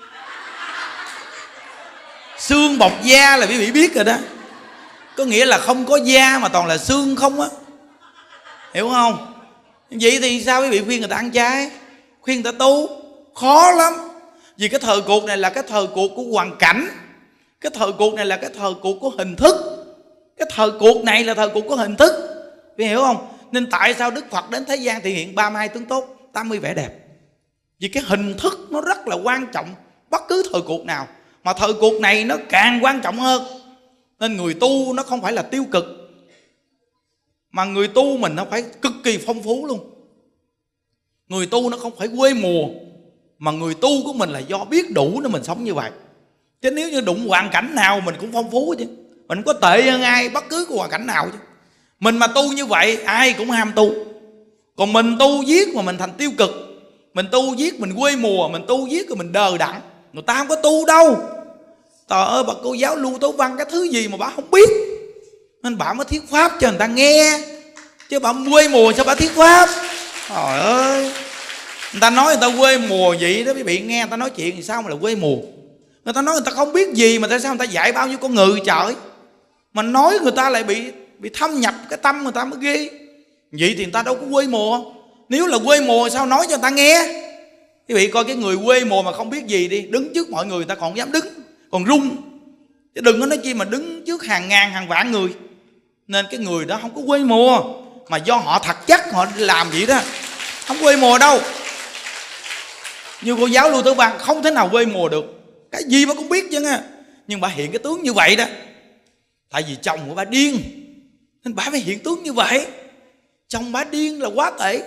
Xương bọc da là quý vị biết rồi đó, có nghĩa là không có da mà toàn là xương không á, hiểu không? Vậy thì sao quý vị khuyên người ta ăn chay, khuyên người ta tu? Khó lắm. Vì cái thời cuộc này là cái thời cuộc của hoàn cảnh, cái thời cuộc này là cái thời cuộc của hình thức, cái thời cuộc này là thời cuộc của hình thức, quý vị hiểu không? Nên tại sao Đức Phật đến thế gian thể hiện ba mươi hai tướng tốt, tám mươi vẻ đẹp? Vì cái hình thức nó rất là quan trọng bất cứ thời cuộc nào, mà thời cuộc này nó càng quan trọng hơn. Nên người tu nó không phải là tiêu cực, mà người tu mình nó phải cực kỳ phong phú luôn. Người tu nó không phải quê mùa, mà người tu của mình là do biết đủ nên mình sống như vậy. Chứ nếu như đụng hoàn cảnh nào mình cũng phong phú chứ, mình không có tệ hơn ai bất cứ cái hoàn cảnh nào chứ. Mình mà tu như vậy ai cũng ham tu. Còn mình tu giết mà mình thành tiêu cực, mình tu giết mình quê mùa, mình tu giết rồi mình đờ đẫn, người ta không có tu đâu. Trời ơi, bà cô giáo Lưu Tố Văn cái thứ gì mà bà không biết, nên bà mới thuyết pháp cho người ta nghe. Chứ bà quê mùa sao bà thuyết pháp? Trời ơi, người ta nói người ta quê mùa vậy đó quý vị, nghe người ta nói chuyện thì sao mà là quê mùa. Người ta nói người ta không biết gì mà tại sao người ta dạy bao nhiêu con người trời. Mà nói người ta lại bị bị thâm nhập cái tâm người ta mới ghê. Vậy thì người ta đâu có quê mùa. Nếu là quê mùa sao nói cho người ta nghe? Quý vị coi cái người quê mùa mà không biết gì đi, đứng trước mọi người người ta còn dám đứng, còn run. Chứ đừng có nói chi mà đứng trước hàng ngàn hàng vạn người. Nên cái người đó không có quê mùa, mà do họ thật chắc họ làm vậy đó, không quê mùa đâu. Như cô giáo Lưu Tố Văn không thể nào quê mùa được, cái gì mà cũng biết chứ nghe. Nhưng bà hiện cái tướng như vậy đó, tại vì chồng của bà điên nên bà phải hiện tướng như vậy. Chồng bà điên là quá tệ.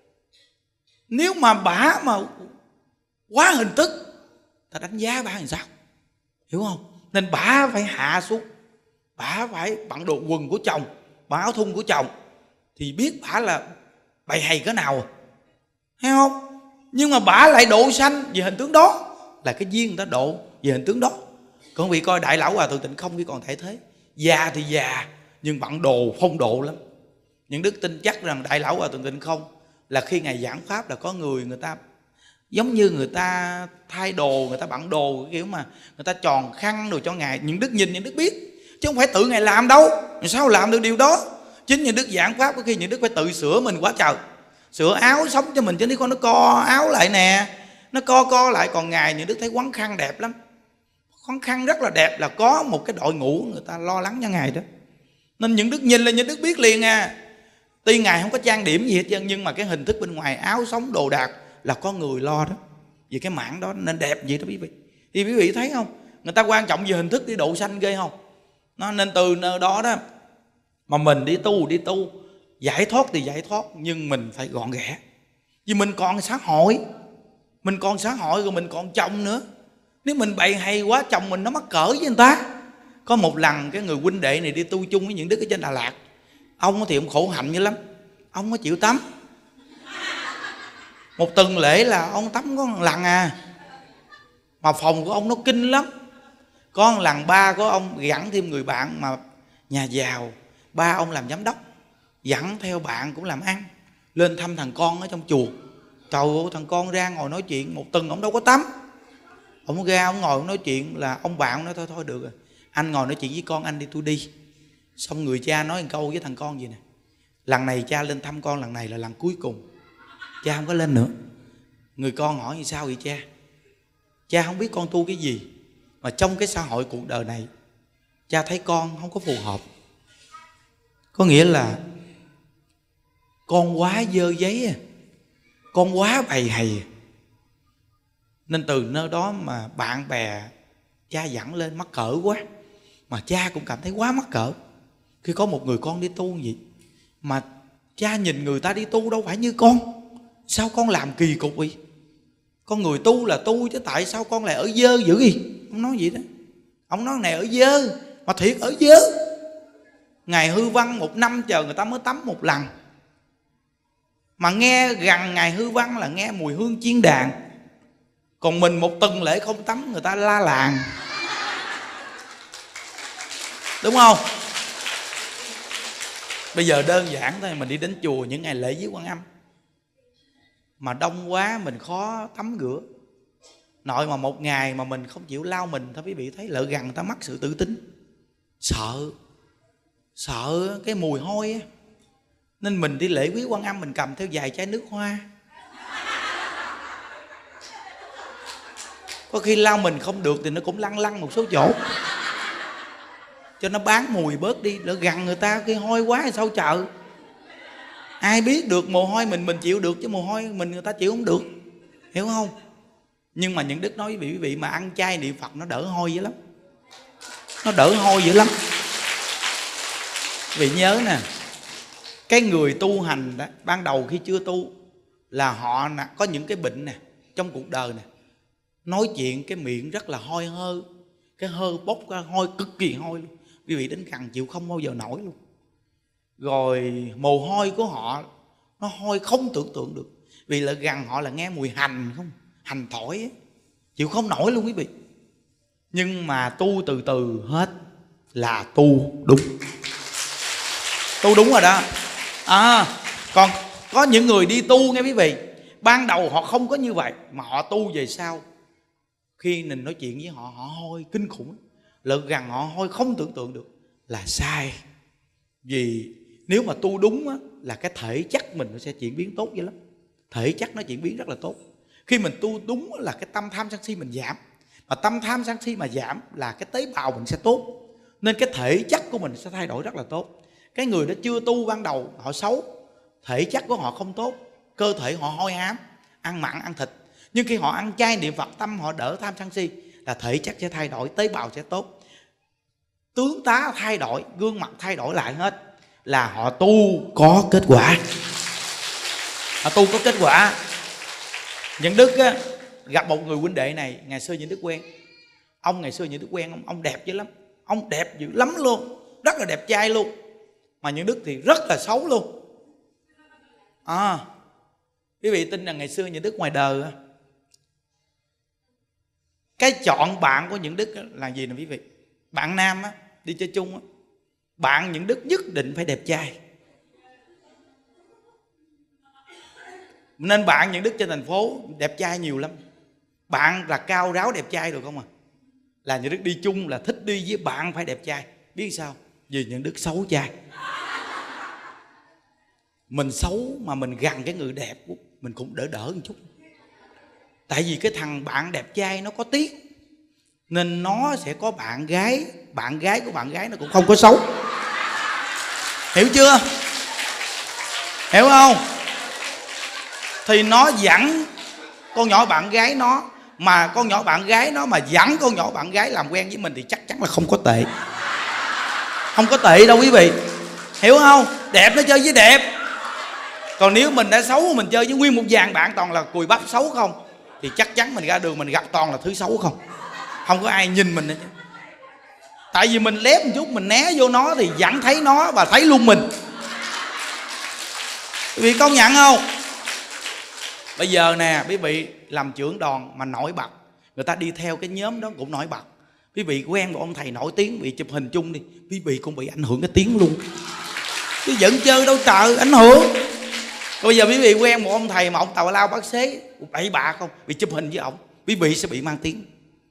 Nếu mà bà mà quá hình thức, ta đánh giá bà làm sao, hiểu không? Nên bà phải hạ xuống, bà phải bận đồ quần của chồng, bà áo thun của chồng, thì biết bà là bày hay cỡ nào, thấy không? Nhưng mà bà lại độ sanh về hình tướng đó, là cái duyên người ta độ về hình tướng đó. Còn vị coi Đại Lão Hòa Thượng Tịnh Không khi còn thể thế, già thì già nhưng bận đồ phong độ lắm. Những đức tin chắc rằng Đại Lão Hòa Thượng Tịnh Không là khi Ngài giảng pháp là có người người ta giống như người ta thay đồ, người ta bận đồ kiểu mà người ta tròn khăn đồ cho Ngài. Những đức nhìn, những đức biết, chứ không phải tự Ngài làm đâu. Sao làm được điều đó? Chính những đức giảng pháp có khi những đức phải tự sửa mình quá trời, sửa áo sống cho mình, chứ nếu con nó co áo lại nè, nó co co lại. Còn Ngài những đức thấy quấn khăn đẹp lắm, quấn khăn rất là đẹp, là có một cái đội ngũ người ta lo lắng cho Ngài đó. Nên những đức nhìn là những đức biết liền à. Tuy Ngài không có trang điểm gì hết trơn, nhưng mà cái hình thức bên ngoài, áo sống đồ đạc là có người lo đó. Vì cái mảng đó nên đẹp vậy đó quý vị. Thì quý vị thấy không, người ta quan trọng về hình thức đi độ sanh ghê không? Nó nên từ nơi đó đó mà mình đi tu, đi tu giải thoát thì giải thoát, nhưng mình phải gọn ghẽ. Vì mình còn xã hội, mình còn xã hội rồi mình còn chồng nữa. Nếu mình bày hay quá chồng mình nó mắc cỡ với người ta. Có một lần cái người huynh đệ này đi tu chung với những đức ở trên Đà Lạt. Ông thì ông khổ hạnh như lắm, ông có chịu tắm. Một tuần lễ là ông tắm có một lần à. Mà phòng của ông nó kinh lắm. Có một lần ba của ông gắn thêm người bạn mà nhà giàu, ba ông làm giám đốc, dẫn theo bạn cũng làm ăn, lên thăm thằng con ở trong chùa. Trời ơi, thằng con ra ngồi nói chuyện, một tuần ông đâu có tắm. Ông ra ông ngồi ông nói chuyện, là ông bạn ông nói thôi thôi được rồi, anh ngồi nói chuyện với con anh đi, tôi đi. Xong người cha nói một câu với thằng con gì nè: lần này cha lên thăm con lần này là lần cuối cùng, cha không có lên nữa. Người con hỏi: như sao vậy cha? Cha không biết con tu cái gì, mà trong cái xã hội cuộc đời này cha thấy con không có phù hợp. Có nghĩa là con quá dơ giấy, con quá bầy hầy. Nên từ nơi đó mà bạn bè cha dẫn lên mắc cỡ quá, mà cha cũng cảm thấy quá mắc cỡ. Khi có một người con đi tu gì mà cha nhìn người ta đi tu đâu phải như con, sao con làm kỳ cục vậy? Con người tu là tu chứ tại sao con lại ở dơ dữ gì? Ông nói vậy đó. Ông nói này ở dơ, mà thiệt ở dơ. Ngày hư văn một năm chờ người ta mới tắm một lần, mà nghe gần ngày hư văn là nghe mùi hương chiên đàn. Còn mình một tuần lễ không tắm người ta la làng, đúng không? Bây giờ đơn giản thôi, mình đi đến chùa những ngày lễ với Quan Âm mà đông quá mình khó tắm rửa. Nội mà một ngày mà mình không chịu lau mình thôi, quý vị thấy lỡ gần người ta mắc sự tự tin, sợ sợ cái mùi hôi á. Nên mình đi lễ quý Quan Âm mình cầm theo vài chai nước hoa, có khi lau mình không được thì nó cũng lăn lăn một số chỗ cho nó bán mùi bớt đi. Lỡ gần người ta khi hôi quá thì sao chợ? Ai biết được, mồ hôi mình mình chịu được chứ mồ hôi mình người ta chịu không được, hiểu không? Nhưng mà những đức nói với quý vị mà ăn chay niệm Phật nó đỡ hôi dữ lắm, nó đỡ hôi dữ lắm. Quý vị nhớ nè, cái người tu hành đó, ban đầu khi chưa tu là họ nè, có những cái bệnh nè trong cuộc đời nè, nói chuyện cái miệng rất là hôi hơ, cái hơi bốc ra hôi cực kỳ hôi luôn. Quý vị đến gần chịu không bao giờ nổi luôn. Rồi mồ hôi của họ nó hôi không tưởng tượng được, vì là gần họ là nghe mùi hành không, hành thổi ấy. Chịu không nổi luôn quý vị. Nhưng mà tu từ từ hết là tu đúng, tu đúng rồi đó. À, còn có những người đi tu nghe quý vị, ban đầu họ không có như vậy, mà họ tu về sau, khi mình nói chuyện với họ, họ hôi kinh khủng, lợn gần họ hôi không tưởng tượng được, là sai. Vì nếu mà tu đúng á, là cái thể chất mình nó sẽ chuyển biến tốt vậy lắm. Thể chất nó chuyển biến rất là tốt. Khi mình tu đúng là cái tâm tham sân si mình giảm, mà tâm tham sân si mà giảm là cái tế bào mình sẽ tốt, nên cái thể chất của mình sẽ thay đổi rất là tốt. Cái người đó chưa tu ban đầu họ xấu, thể chất của họ không tốt, cơ thể họ hôi hám, ăn mặn ăn thịt. Nhưng khi họ ăn chay niệm Phật, tâm họ đỡ tham sân si, là thể chất sẽ thay đổi, tế bào sẽ tốt, tướng tá thay đổi, gương mặt thay đổi lại hết, là họ tu có kết quả. Họ tu có kết quả. Những Đức á, gặp một người huynh đệ này, ngày xưa Những Đức quen. Ông ngày xưa Những Đức quen, ông, ông đẹp dữ lắm. Ông đẹp dữ lắm luôn, rất là đẹp trai luôn. Mà Những Đức thì rất là xấu luôn. À, quý vị tin rằng ngày xưa Những Đức ngoài đời, cái chọn bạn của Những Đức là gì nè quý vị? Bạn nam á, đi chơi chung á, bạn Những Đức nhất định phải đẹp trai. Nên bạn Những Đức trên thành phố đẹp trai nhiều lắm. Bạn là cao ráo đẹp trai được không à? Là Những Đức đi chung là thích đi với bạn phải đẹp trai. Biết sao? Vì Những Đức xấu trai. Mình xấu mà mình gần cái người đẹp, mình cũng đỡ đỡ một chút. Tại vì cái thằng bạn đẹp trai nó có tiếng, nên nó sẽ có bạn gái, bạn gái của bạn gái nó cũng không có xấu. Hiểu chưa? Hiểu không? Thì nó dẫn con nhỏ bạn gái nó, mà con nhỏ bạn gái nó mà dẫn con nhỏ bạn gái làm quen với mình thì chắc chắn là không có tệ. Không có tệ đâu quý vị. Hiểu không? Đẹp nó chơi với đẹp. Còn nếu mình đã xấu, mình chơi với nguyên một dàn bạn toàn là cùi bắp xấu không, thì chắc chắn mình ra đường mình gặp toàn là thứ xấu không. Không có ai nhìn mình nữa. Tại vì mình lép một chút, mình né vô nó thì vẫn thấy nó và thấy luôn mình. Quý vị công nhận không? Bây giờ nè, quý vị làm trưởng đoàn mà nổi bật, người ta đi theo cái nhóm đó cũng nổi bật. Quý vị quen một ông thầy nổi tiếng, bị chụp hình chung đi, quý vị cũng bị ảnh hưởng cái tiếng luôn. Chứ giận chơi đâu trời, ảnh hưởng. Bây giờ quý vị quen một ông thầy mà ông tào lao bác xế bậy bạ không, bị chụp hình với ổng, quý vị sẽ bị mang tiếng.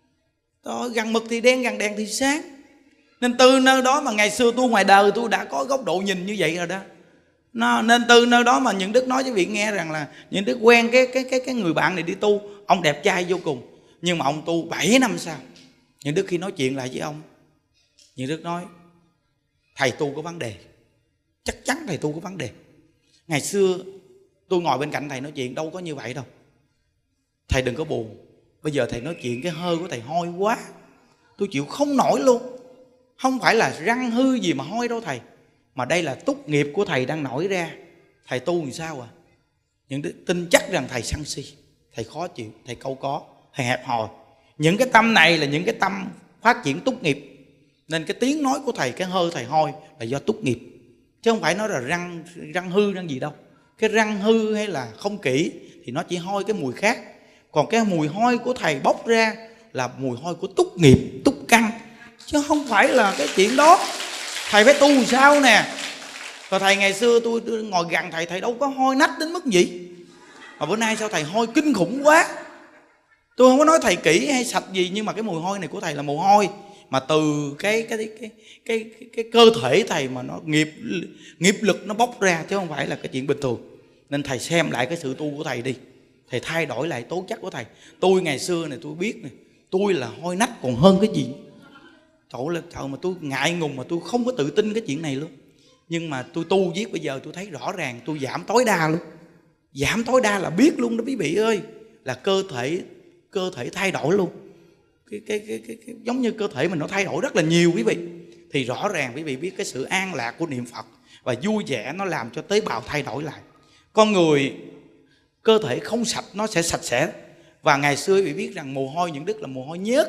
Đó, gần mực thì đen, gần đèn thì sáng. Nên từ nơi đó mà ngày xưa tôi ngoài đời tôi đã có góc độ nhìn như vậy rồi đó. Nó, nên từ nơi đó mà những Đức nói với vị nghe rằng là những Đức quen cái cái cái cái người bạn này đi tu, ông đẹp trai vô cùng, nhưng mà ông tu bảy năm sau, những Đức khi nói chuyện lại với ông, những Đức nói thầy tu có vấn đề, chắc chắn thầy tu có vấn đề. Ngày xưa tôi ngồi bên cạnh thầy nói chuyện đâu có như vậy đâu. Thầy đừng có buồn, bây giờ thầy nói chuyện cái hơi của thầy hôi quá, tôi chịu không nổi luôn. Không phải là răng hư gì mà hôi đâu thầy, mà đây là túc nghiệp của thầy đang nổi ra. Thầy tu làm sao à? Những Đức tin chắc rằng thầy sân si, thầy khó chịu, thầy câu có, thầy hẹp hòi. Những cái tâm này là những cái tâm phát triển túc nghiệp. Nên cái tiếng nói của thầy, cái hơi thầy hôi là do túc nghiệp, chứ không phải nói là răng răng hư răng gì đâu. Cái răng hư hay là không kỹ thì nó chỉ hôi cái mùi khác. Còn cái mùi hôi của thầy bốc ra là mùi hôi của túc nghiệp, túc căn, chứ không phải là cái chuyện đó. Thầy phải tu làm sao nè. Và thầy ngày xưa tôi, tôi ngồi gần thầy, thầy đâu có hôi nách đến mức gì. Mà bữa nay sao thầy hôi kinh khủng quá. Tôi không có nói thầy kỹ hay sạch gì, nhưng mà cái mùi hôi này của thầy là mùi hôi mà từ cái cái cái cái cái, cái, cái cơ thể thầy mà nó nghiệp nghiệp lực nó bốc ra, chứ không phải là cái chuyện bình thường. Nên thầy xem lại cái sự tu của thầy đi, thầy thay đổi lại tố chất của thầy. Tôi ngày xưa này tôi biết này, tôi là hôi nách còn hơn cái gì. Trời ơi, trời mà tôi ngại ngùng, mà tôi không có tự tin cái chuyện này luôn. Nhưng mà tôi tu viết bây giờ tôi thấy rõ ràng tôi giảm tối đa luôn. Giảm tối đa là biết luôn đó quý vị ơi, là cơ thể cơ thể thay đổi luôn. Cái, cái, cái, cái, cái, giống như cơ thể mình nó thay đổi rất là nhiều quý vị. Thì rõ ràng quý vị biết cái sự an lạc của niệm Phật và vui vẻ nó làm cho tế bào thay đổi lại. Con người cơ thể không sạch nó sẽ sạch sẽ. Và ngày xưa quý vị biết rằng mồ hôi những Đức là mồ hôi nhớt,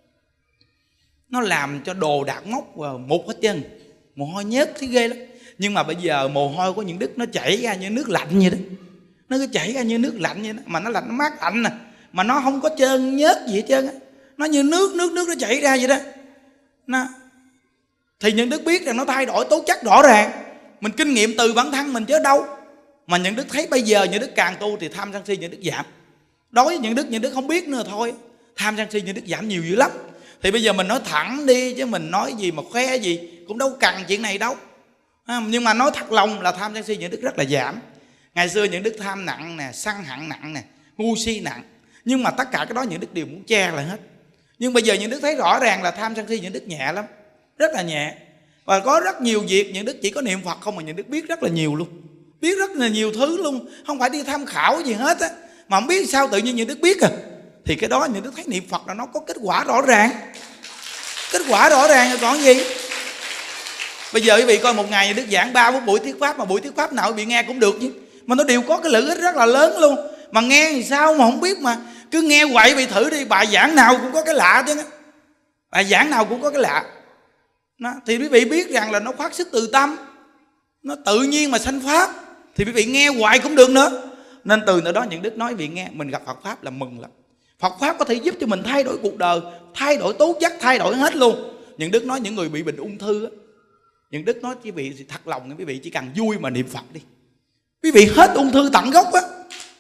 nó làm cho đồ đạc móc và mục hết chân. Mồ hôi nhớt thấy ghê lắm. Nhưng mà bây giờ mồ hôi của những Đức nó chảy ra như nước lạnh vậy đó. Nó cứ chảy ra như nước lạnh vậy đó. Mà nó lạnh, nó mát lạnh nè, mà nó không có trơn nhớt gì hết trơn á. Nó như nước, nước, nước nó chảy ra vậy đó. Nó. Thì những Đức biết rằng nó thay đổi tố chất rõ ràng. Mình kinh nghiệm từ bản thân mình chứ đâu. Mà những Đức thấy bây giờ những Đức càng tu thì tham sân si những Đức giảm. Đối với những Đức, những Đức không biết nữa thôi. Tham sân si những Đức giảm nhiều dữ lắm. Thì bây giờ mình nói thẳng đi, chứ mình nói gì mà khoe gì cũng đâu cần chuyện này đâu. Nhưng mà nói thật lòng là tham sân si những Đức rất là giảm. Ngày xưa những Đức tham nặng nè, sân hận nặng nè, ngu si nặng. Nhưng mà tất cả cái đó những Đức đều muốn che lại hết. Nhưng bây giờ những Đức thấy rõ ràng là tham sân si những Đức nhẹ lắm, rất là nhẹ. Và có rất nhiều việc những Đức chỉ có niệm Phật không mà những Đức biết rất là nhiều luôn. Biết rất là nhiều thứ luôn, không phải đi tham khảo gì hết á. Mà không biết sao tự nhiên những Đức biết à. Thì cái đó những Đức thấy niệm Phật là nó có kết quả rõ ràng. Kết quả rõ ràng rồi còn gì. Bây giờ quý vị coi một ngày những Đức giảng ba bốn buổi thuyết pháp, mà buổi thuyết pháp nào quý vị nghe cũng được chứ. Mà nó đều có cái lợi ích rất là lớn luôn. Mà nghe thì sao mà không biết, mà cứ nghe quậy bị thử đi. Bài giảng nào cũng có cái lạ chứ. Bài giảng nào cũng có cái lạ. Nó, thì quý vị biết rằng là nó phát xuất từ tâm, nó tự nhiên mà sanh pháp. Thì quý vị nghe hoài cũng được nữa. Nên từ nơi đó những Đức nói quý vị nghe, mình gặp Phật Pháp là mừng lắm. Phật Pháp có thể giúp cho mình thay đổi cuộc đời, thay đổi tố chất, thay đổi hết luôn. Những Đức nói những người bị bệnh ung thư á, những Đức nói quý vị thật lòng, quý vị chỉ cần vui mà niệm Phật đi, quý vị hết ung thư tận gốc á.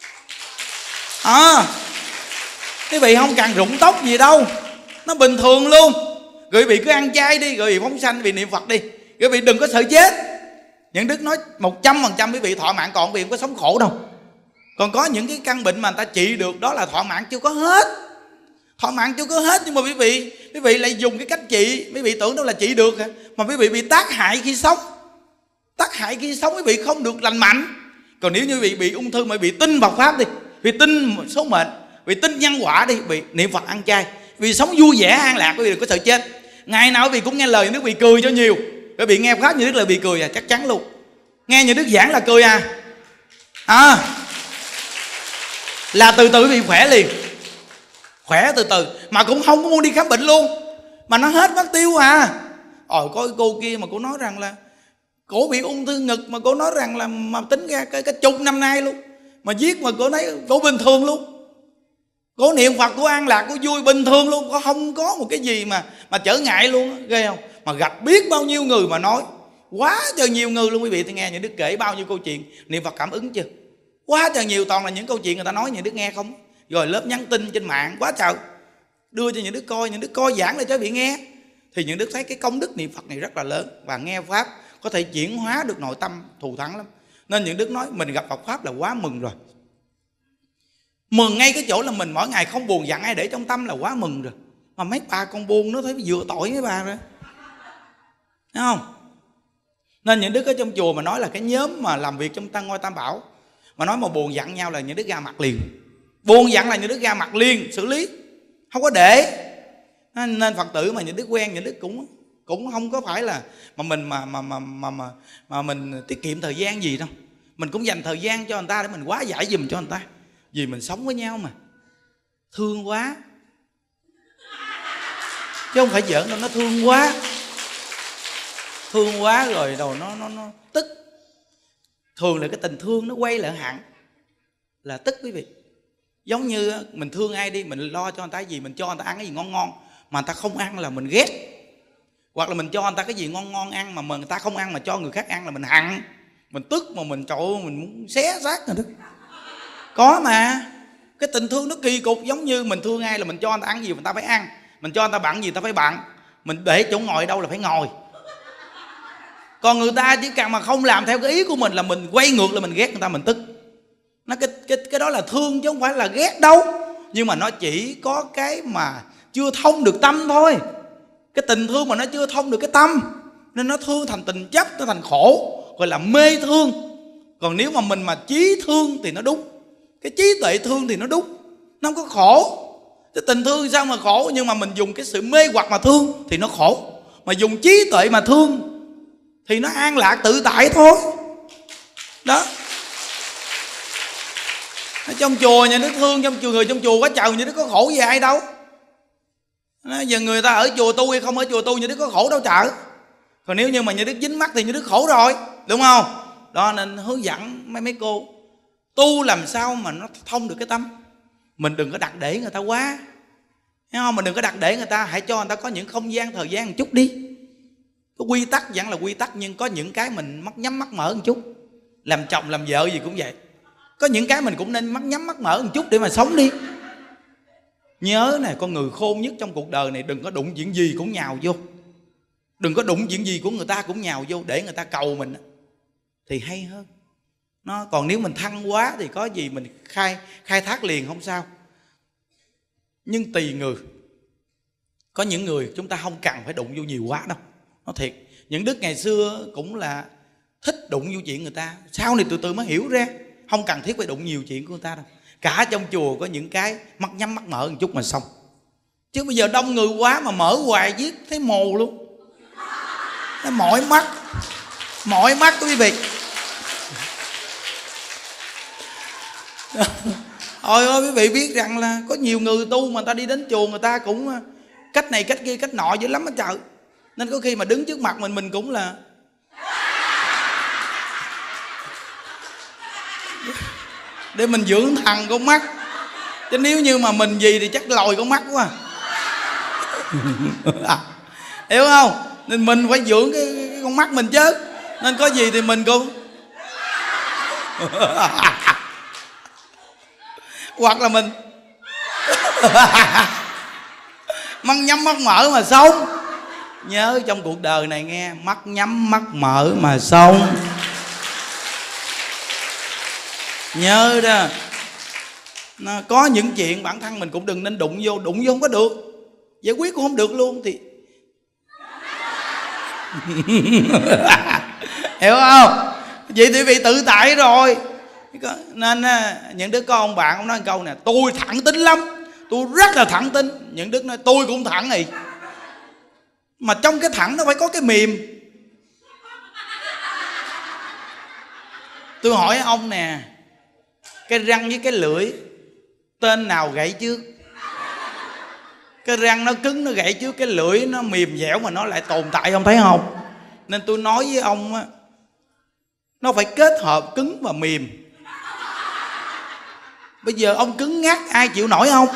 À, quý vị không cần rụng tóc gì đâu, nó bình thường luôn. Rồi quý vị cứ ăn chay đi, rồi quý vị phóng sanh, quý vị niệm Phật đi, quý vị đừng có sợ chết. Những Đức nói một trăm phần trăm quý vị thọ mạng, còn quý vị không có sống khổ đâu. Còn có những cái căn bệnh mà người ta trị được, đó là thọ mạng chưa có hết. Thọ mạng chưa có hết, nhưng mà quý vị quý vị lại dùng cái cách trị, quý vị tưởng đó là trị được hả? Mà quý vị bị tác hại khi sống. Tác hại khi sống quý vị không được lành mạnh. Còn nếu như quý vị bị ung thư mà quý vị tin Phật Pháp đi, quý vị tin số mệnh, quý vị tin nhân quả đi, quý vị niệm Phật ăn chay, quý vị sống vui vẻ an lạc, quý vị đừng có sợ chết. Ngày nào quý vị cũng nghe lời Đức, quý vị cười cho nhiều. Quý vị nghe Pháp như Đức là bị cười à, chắc chắn luôn. Nghe như Đức giảng là cười à. À, là từ từ bị khỏe liền. Khỏe từ từ, mà cũng không có muốn đi khám bệnh luôn, mà nó hết mất tiêu à. Ôi có cô kia mà cô nói rằng là cổ bị ung thư ngực, mà cô nói rằng là mà tính ra cái, cái chục năm nay luôn, mà giết mà cô thấy cổ bình thường luôn. Cổ niệm Phật, cổ an lạc, cổ vui bình thường luôn, có không có một cái gì mà mà trở ngại luôn, ghê không? Mà gặp biết bao nhiêu người mà nói, quá trời nhiều người luôn quý vị. Thì nghe những Đức kể bao nhiêu câu chuyện niệm Phật cảm ứng chưa? Quá trời nhiều, toàn là những câu chuyện người ta nói những Đức nghe không. Rồi lớp nhắn tin trên mạng quá trời. đưa cho những đứa coi, những đứa coi giảng để cho vị nghe, thì những đứa thấy cái công đức niệm Phật này rất là lớn, và nghe pháp có thể chuyển hóa được nội tâm thù thắng lắm. Nên những đứa nói mình gặp Phật pháp là quá mừng rồi. Mừng ngay cái chỗ là mình mỗi ngày không buồn giận ai để trong tâm là quá mừng rồi. Mà mấy bà con buồn nó thấy vừa tội mấy bà rồi, thấy không? Nên những đứa ở trong chùa mà nói là cái nhóm mà làm việc trong Tăng Ngôi Tam Bảo mà nói mà buồn giận nhau là những đứa ra mặt liền. Buồn giận là những đứa ra mặt liền, xử lý, không có để. Nên Phật tử mà những đứa quen, những đứa cũng cũng không có phải là mà mình mà mà mà mà mà, mà mình tiết kiệm thời gian gì đâu. Mình cũng dành thời gian cho người ta để mình hóa giải giùm cho người ta. Vì mình sống với nhau mà thương quá, chứ không phải giỡn đâu, nó thương quá. Thương quá rồi đầu nó nó nó tức. Thường là cái tình thương nó quay lại hẳn là tức quý vị. Giống như mình thương ai đi, mình lo cho người ta gì, mình cho người ta ăn cái gì ngon ngon mà người ta không ăn là mình ghét. Hoặc là mình cho người ta cái gì ngon ngon ăn mà người ta không ăn mà cho người khác ăn là mình hận, mình tức, mà mình trời ơi, mình muốn xé xác rồi đó. Có mà. Cái tình thương nó kỳ cục. Giống như mình thương ai là mình cho người ta ăn gì người ta phải ăn, mình cho người ta bận gì người ta phải bận, mình để chỗ ngồi đâu là phải ngồi. Còn người ta chỉ cần mà không làm theo cái ý của mình là mình quay ngược là mình ghét người ta, mình tức. Nó cái cái cái đó là thương chứ không phải là ghét đâu. Nhưng mà nó chỉ có cái mà chưa thông được tâm thôi. Cái tình thương mà nó chưa thông được cái tâm, nên nó thương thành tình chấp, nó thành khổ, gọi là mê thương. Còn nếu mà mình mà chí thương thì nó đúng, cái trí tuệ thương thì nó đúng, nó không có khổ. Cái tình thương sao mà khổ, nhưng mà mình dùng cái sự mê hoặc mà thương thì nó khổ. Mà dùng trí tuệ mà thương thì nó an lạc tự tại thôi. Đó. Ở trong chùa nhà nước thương, trong chùa người trong chùa quá trời, nhà nước có khổ gì ai đâu. Giờ người ta ở chùa tu hay không ở chùa tu, nhà nước có khổ đâu trời. Còn nếu như mà nhà nước dính mắt thì nhà nước khổ rồi, đúng không? Đó nên hướng dẫn mấy mấy cô tu làm sao mà nó thông được cái tâm. Mình đừng có đặt để người ta quá, thấy không? Mình đừng có đặt để người ta, hãy cho người ta có những không gian thời gian một chút đi. Cái quy tắc vẫn là quy tắc, nhưng có những cái mình mắt nhắm mắt mở một chút. Làm chồng làm vợ gì cũng vậy, có những cái mình cũng nên mắt nhắm mắt mở một chút để mà sống đi. Nhớ nè, con người khôn nhất trong cuộc đời này đừng có đụng chuyện gì cũng nhào vô. Đừng có đụng chuyện gì của người ta cũng nhào vô để người ta cầu mình thì hay hơn. Nó còn nếu mình thăng quá thì có gì mình khai khai thác liền không sao. Nhưng tùy người. Có những người chúng ta không cần phải đụng vô nhiều quá đâu. Nó thiệt. Những đức ngày xưa cũng là thích đụng vô chuyện người ta, sau này từ từ mới hiểu ra không cần thiết phải đụng nhiều chuyện của người ta đâu. Cả trong chùa có những cái mắt nhắm mắt mở một chút mà xong. Chứ bây giờ đông người quá mà mở hoài viết thấy mù luôn. Nó mỏi mắt. Mỏi mắt quý vị. Ôi ơi quý vị biết rằng là có nhiều người tu mà người ta đi đến chùa người ta cũng cách này cách kia cách nọ dữ lắm á trời. Nên có khi mà đứng trước mặt mình mình cũng là để mình dưỡng thằng con mắt. Chứ nếu như mà mình gì thì chắc lòi con mắt quá à. Hiểu không? Nên mình phải dưỡng cái, cái con mắt mình chứ. Nên có gì thì mình cũng hoặc là mình mắt nhắm mắt mở mà sống. Nhớ trong cuộc đời này nghe, mắt nhắm mắt mở mà sống. Nhớ đó. Nó có những chuyện bản thân mình cũng đừng nên đụng vô. Đụng vô không có được, giải quyết cũng không được luôn thì hiểu không? Vậy thì bị tự tại rồi. Nên những đứa có ông bạn ông nói câu nè, tôi thẳng tính lắm, tôi rất là thẳng tính. Những đứa nói tôi cũng thẳng này. Mà trong cái thẳng nó phải có cái mềm. Tôi hỏi ông nè, cái răng với cái lưỡi tên nào gãy trước? Cái răng nó cứng nó gãy trước, cái lưỡi nó mềm dẻo mà nó lại tồn tại, ông thấy không? Nên tôi nói với ông á, nó phải kết hợp cứng và mềm. Bây giờ ông cứng ngắc ai chịu nổi không?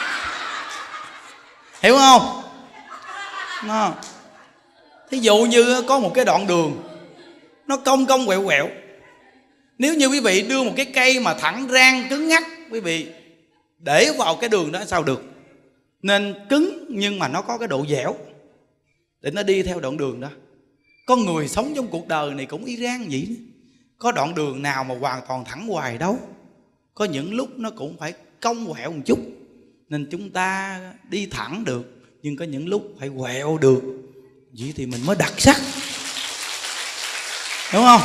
Hiểu không? Nó. Thí dụ như có một cái đoạn đường nó cong cong quẹo quẹo. Nếu như quý vị đưa một cái cây mà thẳng rang cứng ngắc, quý vị để vào cái đường đó sao được? Nên cứng nhưng mà nó có cái độ dẻo để nó đi theo đoạn đường đó. Con người sống trong cuộc đời này cũng y rang vậy đó. Có đoạn đường nào mà hoàn toàn thẳng hoài đâu. Có những lúc nó cũng phải cong quẹo một chút. Nên chúng ta đi thẳng được, nhưng có những lúc phải quẹo được. Vậy thì mình mới đặc sắc, đúng không?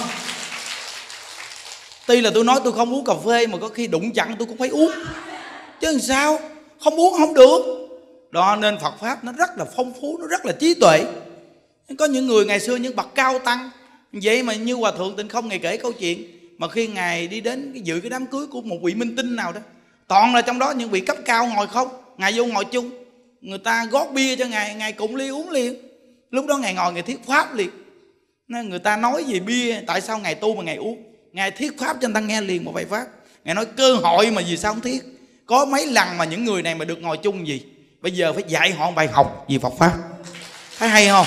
Tuy là tôi nói tôi không uống cà phê, mà có khi đụng chặn tôi cũng phải uống, chứ làm sao, không uống không được. Đó nên Phật Pháp nó rất là phong phú, nó rất là trí tuệ. Có những người ngày xưa, những bậc cao tăng vậy mà, như Hòa Thượng Tịnh Không Ngài kể câu chuyện mà khi Ngài đi đến cái dự cái đám cưới của một vị minh tinh nào đó, toàn là trong đó những vị cấp cao ngồi không, Ngài vô ngồi chung, người ta gót bia cho Ngài, Ngài cùng ly uống liền. Lúc đó Ngài ngồi Ngài thuyết pháp liền. Người ta nói về bia, tại sao Ngài tu mà Ngài uống, Ngài thuyết pháp cho người ta nghe liền một bài pháp. Ngài nói cơ hội mà vì sao không thiết. Có mấy lần mà những người này mà được ngồi chung gì, bây giờ phải dạy họ bài học về Phật Pháp. Thấy hay không?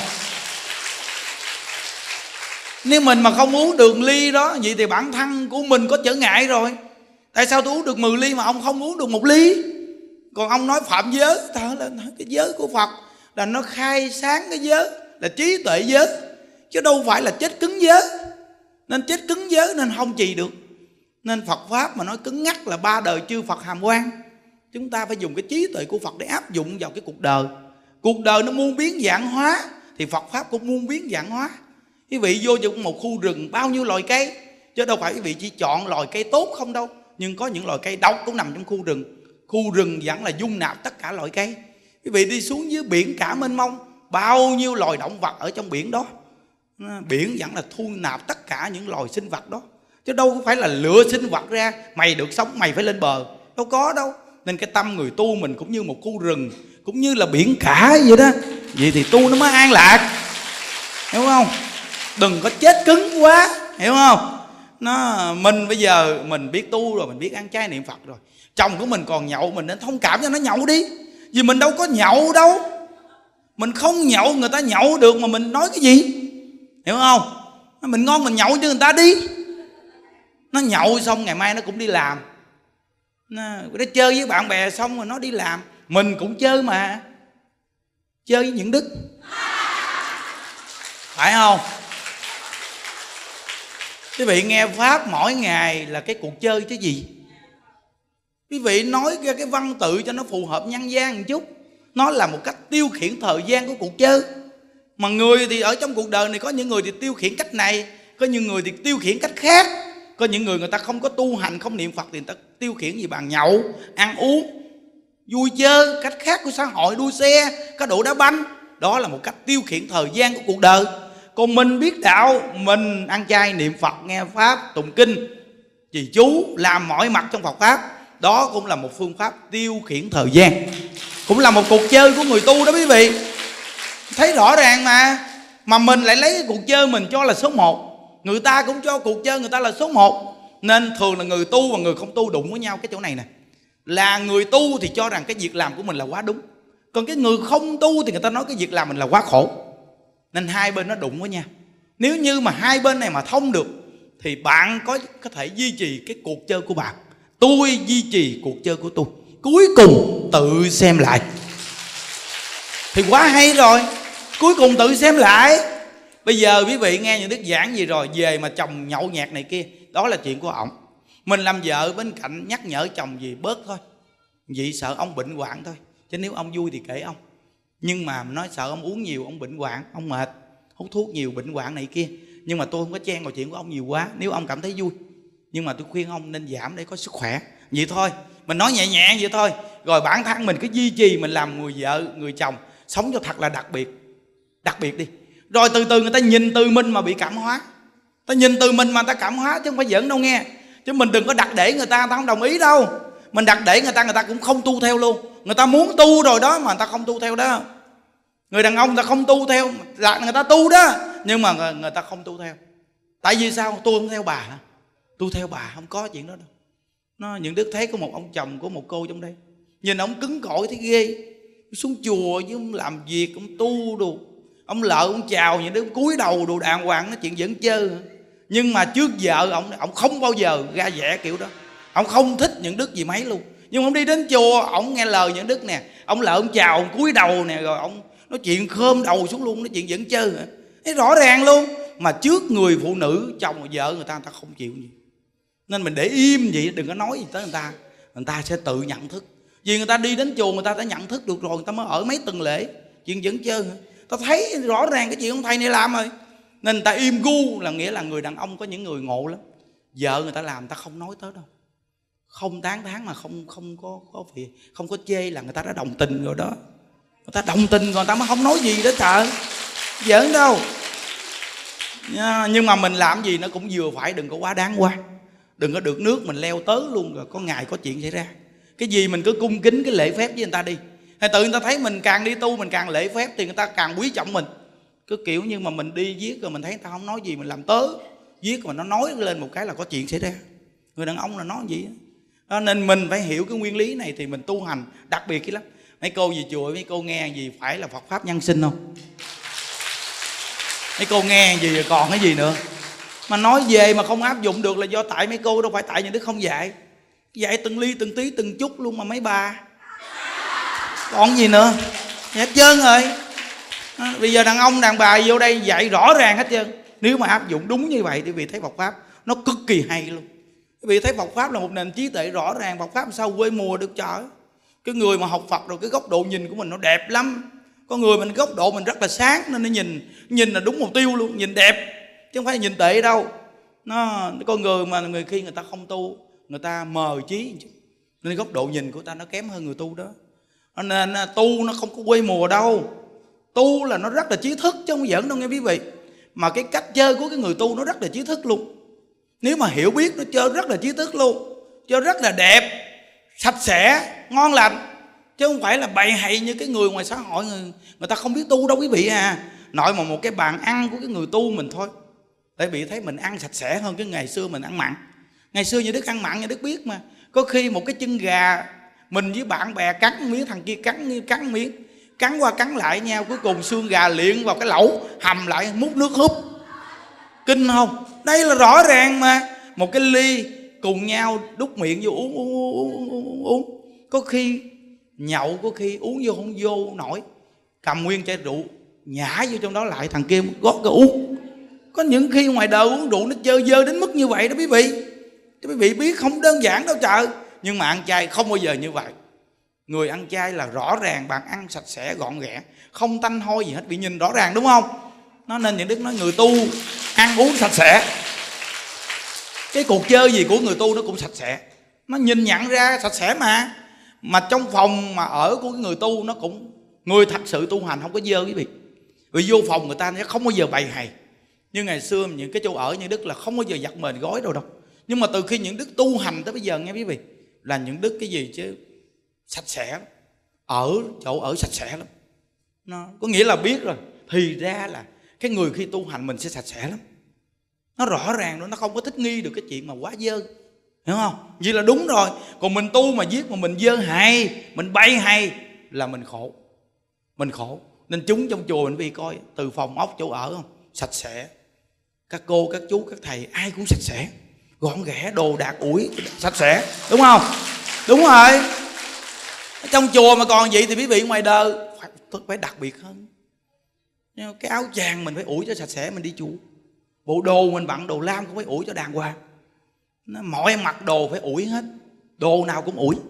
Nếu mình mà không uống được ly đó, vậy thì bản thân của mình có trở ngại rồi. Tại sao tôi uống được mười ly mà ông không uống được một ly? Còn ông nói phạm giới, thật là cái giới của Phật là nó khai sáng cái giới, là trí tuệ giới, chứ đâu phải là chết cứng giới. Nên chết cứng giới nên không trì được. Nên Phật Pháp mà nói cứng ngắc là ba đời chư Phật hàm quan. Chúng ta phải dùng cái trí tuệ của Phật để áp dụng vào cái cuộc đời. Cuộc đời nó muôn biến dạng hóa, thì Phật Pháp cũng muôn biến dạng hóa. Quý vị vô trong một khu rừng bao nhiêu loài cây, chứ đâu phải quý vị chỉ chọn loài cây tốt không đâu. Nhưng có những loài cây độc cũng nằm trong khu rừng. Khu rừng vẫn là dung nạp tất cả loại cây. Quý vị đi xuống dưới biển cả mênh mông, bao nhiêu loài động vật ở trong biển đó. Biển vẫn là thu nạp tất cả những loài sinh vật đó, chứ đâu phải là lựa sinh vật ra mày được sống mày phải lên bờ, đâu có đâu. Nên cái tâm người tu mình cũng như một khu rừng, cũng như là biển cả vậy đó. Vậy thì tu nó mới an lạc, hiểu không? Đừng có chết cứng quá, hiểu không? Nó mình bây giờ mình biết tu rồi, mình biết ăn chay niệm Phật rồi, chồng của mình còn nhậu, mình nên thông cảm cho nó nhậu đi. Vì mình đâu có nhậu đâu. Mình không nhậu người ta nhậu được mà mình nói cái gì, hiểu không? Mình ngon mình nhậu cho người ta đi. Nó nhậu xong ngày mai nó cũng đi làm, nó, nó chơi với bạn bè xong rồi nó đi làm. Mình cũng chơi mà, chơi với những đức, phải không? Quý vị nghe Pháp mỗi ngày là cái cuộc chơi chứ gì. Quý vị nói ra cái văn tự cho nó phù hợp nhân gian một chút. Nó là một cách tiêu khiển thời gian của cuộc chơi. Mà người thì ở trong cuộc đời này có những người thì tiêu khiển cách này, có những người thì tiêu khiển cách khác. Có những người người ta không có tu hành, không niệm Phật thì người ta tiêu khiển gì bằng nhậu, ăn uống, vui chơi, cách khác của xã hội, đua xe, cá độ đá banh. Đó là một cách tiêu khiển thời gian của cuộc đời. Còn mình biết đạo, mình ăn chay niệm Phật, nghe Pháp, tụng kinh, trì chú, làm mọi mặt trong Phật Pháp. Đó cũng là một phương pháp tiêu khiển thời gian, cũng là một cuộc chơi của người tu đó quý vị. Thấy rõ ràng mà. Mà mình lại lấy cái cuộc chơi mình cho là số một. Người ta cũng cho cuộc chơi người ta là số một. Nên thường là người tu và người không tu đụng với nhau cái chỗ này nè. Là người tu thì cho rằng cái việc làm của mình là quá đúng, còn cái người không tu thì người ta nói cái việc làm mình là quá khổ. Nên hai bên nó đụng với nhau. Nếu như mà hai bên này mà thông được thì bạn có có thể duy trì cái cuộc chơi của bạn, tôi duy trì cuộc chơi của tôi, cuối cùng tự xem lại thì quá hay rồi. Cuối cùng tự xem lại. Bây giờ quý vị nghe những đức giảng gì rồi, về mà chồng nhậu nhạt này kia, đó là chuyện của ổng. Mình làm vợ bên cạnh nhắc nhở chồng gì bớt thôi, vì sợ ông bệnh hoạn thôi, chứ nếu ông vui thì kể ông. Nhưng mà nói sợ ông uống nhiều ông bệnh hoạn, ông mệt, hút thuốc nhiều bệnh hoạn này kia. Nhưng mà tôi không có chen vào chuyện của ông nhiều quá, nếu ông cảm thấy vui. Nhưng mà tôi khuyên ông nên giảm để có sức khỏe. Vậy thôi, mình nói nhẹ nhàng vậy thôi. Rồi bản thân mình cứ duy trì mình làm người vợ, người chồng, sống cho thật là đặc biệt. Đặc biệt đi. Rồi từ từ người ta nhìn từ mình mà bị cảm hóa. Ta nhìn từ mình mà người ta cảm hóa, chứ không phải giỡn đâu nghe. Chứ mình đừng có đặt để người ta, người ta không đồng ý đâu. Mình đặt để người ta, người ta cũng không tu theo luôn. Người ta muốn tu rồi đó mà người ta không tu theo đó. Người đàn ông người ta không tu theo, là người ta tu đó, nhưng mà người, người ta không tu theo. Tại vì sao? Tôi không theo bà hả? Tôi theo bà không có chuyện đó đâu. Nó, những đức thấy có một ông chồng của một cô trong đây, nhìn ông cứng cỏi thấy ghê. Xuống chùa với ông làm việc, ông tu đồ, ông lợ ông chào những đứa cúi đầu đồ đàng hoàng, nói chuyện vẫn chơi. Nhưng mà trước vợ ông ông không bao giờ ra vẻ kiểu đó. Ông không thích những đức gì mấy luôn. Nhưng ông đi đến chùa, ông nghe lời những đức nè, ông lại ông chào, ông cúi đầu nè, rồi ông nói chuyện khom đầu xuống luôn, nói chuyện dẫn chơi. Thấy rõ ràng luôn. Mà trước người phụ nữ, chồng và vợ người ta, người ta không chịu gì. Nên mình để im vậy, đừng có nói gì tới người ta. Người ta sẽ tự nhận thức. Vì người ta đi đến chùa, người ta đã nhận thức được rồi, người ta mới ở mấy tuần lễ. Chuyện dẫn chơi, ta thấy rõ ràng cái chuyện ông thầy này làm rồi. Nên người ta im gu, là nghĩa là người đàn ông có những người ngộ lắm. Vợ người ta làm, người ta không nói tới đâu. Không tán thán mà không không có có việc, không có chê là người ta đã đồng tình rồi đó. Người ta đồng tình rồi, người ta mới không nói gì đó trời. Giỡn đâu. Nhưng mà mình làm gì nó cũng vừa phải, đừng có quá đáng quá. Đừng có được nước mình leo tới luôn, rồi có ngày có chuyện xảy ra. Cái gì mình cứ cung kính cái lễ phép với người ta đi. Hay tự người ta thấy mình càng đi tu, mình càng lễ phép thì người ta càng quý trọng mình. Cứ kiểu như mà mình đi viết rồi mình thấy người ta không nói gì, mình làm tớ viết mà nó nói lên một cái là có chuyện xảy ra. Người đàn ông là nói gì đó. Nên mình phải hiểu cái nguyên lý này thì mình tu hành đặc biệt cái lắm. Mấy cô về chùa, mấy cô nghe gì phải là Phật Pháp nhân sinh không? Mấy cô nghe gì rồi còn cái gì nữa? Mà nói về mà không áp dụng được là do tại mấy cô, đâu phải tại những đức không dạy. Dạy từng ly từng tí từng chút luôn mà mấy bà. Còn gì nữa? Hết trơn rồi. À, bây giờ đàn ông đàn bà vô đây dạy rõ ràng hết trơn. Nếu mà áp dụng đúng như vậy thì vị thấy Phật Pháp nó cực kỳ hay luôn. Vì thấy Phật Pháp là một nền trí tuệ rõ ràng. Phật Pháp sao quê mùa được trời. Cái người mà học Phật rồi cái góc độ nhìn của mình nó đẹp lắm. Có người mình góc độ mình rất là sáng, nên nó nhìn nhìn là đúng mục tiêu luôn, nhìn đẹp chứ không phải là nhìn tệ đâu. Nó con người mà người khi người ta không tu, người ta mờ trí, nên góc độ nhìn của ta nó kém hơn người tu đó. Nên tu nó không có quê mùa đâu. Tu là nó rất là trí thức chứ không giỡn đâu nghe quý vị. Mà cái cách chơi của cái người tu nó rất là trí thức luôn. Nếu mà hiểu biết nó chơi rất là trí thức luôn. Chơi rất là đẹp, sạch sẽ, ngon lành. Chứ không phải là bày hay như cái người ngoài xã hội. Người, người ta không biết tu đâu quý vị à. Nội mà một cái bàn ăn của cái người tu mình thôi. Tại vì thấy mình ăn sạch sẽ hơn cái ngày xưa mình ăn mặn. Ngày xưa như Đức ăn mặn, như Đức biết mà. Có khi một cái chân gà mình với bạn bè cắn miếng, thằng kia cắn cắn miếng, cắn qua cắn lại nhau, cuối cùng xương gà liệng vào cái lẩu, hầm lại múc nước húp. Kinh không? Đây là rõ ràng mà. Một cái ly cùng nhau đút miệng vô uống uống uống uống uống. Có khi nhậu, có khi uống vô không vô nổi, cầm nguyên chai rượu nhả vô trong đó lại, thằng kia gót cái uống. Có những khi ngoài đời uống rượu nó chơi dơ đến mức như vậy đó quý vị. Quý vị biết không đơn giản đâu trời. Nhưng mà ăn chay không bao giờ như vậy. Người ăn chay là rõ ràng, bàn ăn sạch sẽ gọn ghẽ, không tanh hôi gì hết, bị nhìn rõ ràng đúng không? Nó nên những đức nói người tu ăn uống sạch sẽ. Cái cuộc chơi gì của người tu nó cũng sạch sẽ. Nó nhìn nhận ra sạch sẽ mà. Mà trong phòng mà ở của cái người tu nó cũng, người thật sự tu hành không có dơ quý vị. Vì vô phòng người ta nó không bao giờ bày hày. Như ngày xưa những cái chỗ ở như Đức là không bao giờ giặt mền gói đâu đâu. Nhưng mà từ khi những Đức tu hành tới bây giờ nghe quý vị, là những Đức cái gì chứ sạch sẽ lắm. Ở chỗ ở sạch sẽ lắm. Nó có nghĩa là biết rồi. Thì ra là cái người khi tu hành mình sẽ sạch sẽ lắm. Nó rõ ràng đó, nó không có thích nghi được cái chuyện mà quá dơ. Hiểu không? Vậy là đúng rồi. Còn mình tu mà viết mà mình dơ hay, mình bay hay là mình khổ. Mình khổ. Nên chúng trong chùa mình vì coi từ phòng ốc chỗ ở không sạch sẽ. Các cô, các chú, các thầy ai cũng sạch sẽ, gọn ghẽ, đồ đạc ủi sạch sẽ. Đúng không? Đúng rồi. Trong chùa mà còn vậy thì quý vị ngoài đời phải, phải đặc biệt hơn. Cái áo chàng mình phải ủi cho sạch sẽ mình đi chùa. Bộ đồ mình bận đồ lam cũng phải ủi cho đàng hoàng. Mọi mặc đồ phải ủi hết. Đồ nào cũng ủi.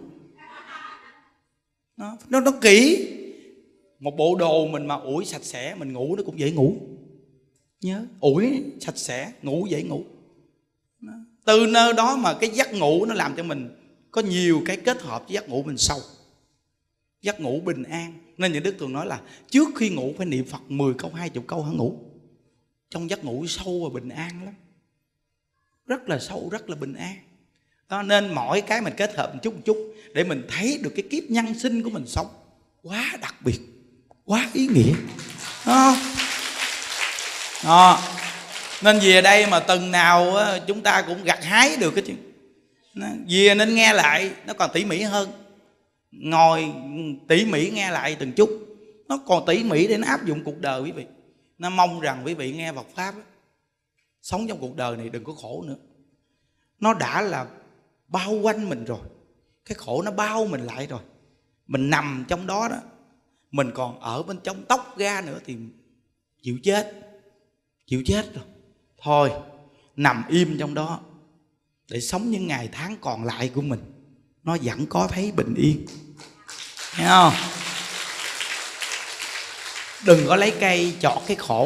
Nó, nó, nó kỹ. Một bộ đồ mình mà ủi sạch sẽ, mình ngủ nó cũng dễ ngủ. Nhớ, ủi sạch sẽ, ngủ dễ ngủ. Từ nơi đó mà cái giấc ngủ nó làm cho mình có nhiều cái kết hợp với giấc ngủ mình sâu. Giấc ngủ bình an. Nên những Đức thường nói là trước khi ngủ phải niệm Phật mười câu, hai mươi câu hả ngủ. Trong giấc ngủ sâu và bình an lắm. Rất là sâu, rất là bình an. Đó, nên mỗi cái mình kết hợp một chút một chút để mình thấy được cái kiếp nhân sinh của mình sống quá đặc biệt, quá ý nghĩa. Đó. Đó. Nên về đây mà từng nào chúng ta cũng gặt hái được cái chuyện. Về nên nghe lại nó còn tỉ mỉ hơn. Ngồi tỉ mỉ nghe lại từng chút. Nó còn tỉ mỉ để nó áp dụng cuộc đời quý vị. Nó mong rằng quý vị nghe Phật Pháp đó, sống trong cuộc đời này đừng có khổ nữa. Nó đã là bao quanh mình rồi. Cái khổ nó bao mình lại rồi. Mình nằm trong đó đó, mình còn ở bên trong tóc ra nữa thì chịu chết. Chịu chết rồi. Thôi nằm im trong đó để sống những ngày tháng còn lại của mình, nó vẫn có thấy bình yên. Thấy không? Đừng có lấy cây chọt cái khổ.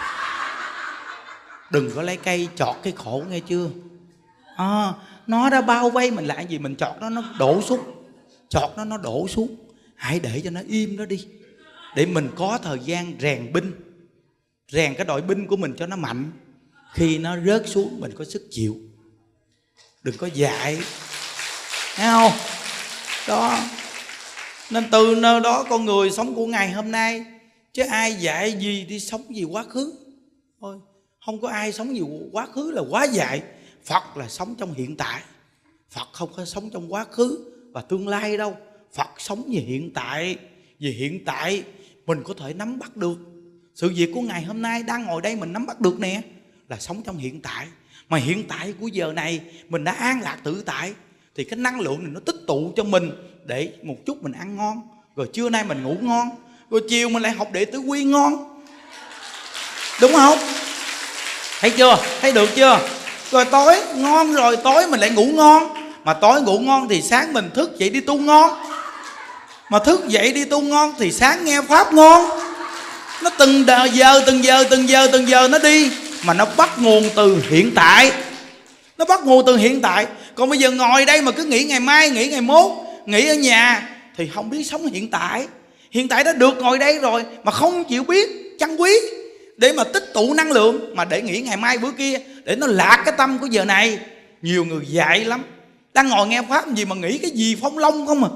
Đừng có lấy cây chọt cái khổ, nghe chưa? À, nó đã bao vây mình lại gì, mình chọt nó nó đổ xuống. Chọt nó nó đổ xuống. Hãy để cho nó im đó đi, để mình có thời gian rèn binh, rèn cái đội binh của mình cho nó mạnh. Khi nó rớt xuống mình có sức chịu. Đừng có dạy, thấy không? Đó. Nên từ nơi đó con người sống của ngày hôm nay, chứ ai dạy gì đi sống gì quá khứ. Thôi, không có ai sống gì quá khứ là quá dạy. Phật là sống trong hiện tại. Phật không có sống trong quá khứ và tương lai đâu. Phật sống về hiện tại. Về hiện tại mình có thể nắm bắt được. Sự việc của ngày hôm nay đang ngồi đây mình nắm bắt được nè, là sống trong hiện tại. Mà hiện tại của giờ này mình đã an lạc tự tại, thì cái năng lượng này nó tích tụ cho mình để một chút mình ăn ngon, rồi trưa nay mình ngủ ngon, rồi chiều mình lại học đệ tử quy ngon. Đúng không? Thấy chưa? Thấy được chưa? Rồi tối ngon rồi tối mình lại ngủ ngon. Mà tối ngủ ngon thì sáng mình thức dậy đi tu ngon. Mà thức dậy đi tu ngon thì sáng nghe pháp ngon. Nó từng giờ từng giờ từng giờ từng giờ nó đi. Mà nó bắt nguồn từ hiện tại. Nó bắt nguồn từ hiện tại. Còn bây giờ ngồi đây mà cứ nghĩ ngày mai, nghĩ ngày mốt, nghĩ ở nhà, thì không biết sống hiện tại. Hiện tại đã được ngồi đây rồi mà không chịu biết trân quý, để mà tích tụ năng lượng, mà để nghĩ ngày mai bữa kia, để nó lạc cái tâm của giờ này. Nhiều người dại lắm, đang ngồi nghe pháp gì mà nghĩ cái gì phong long không à,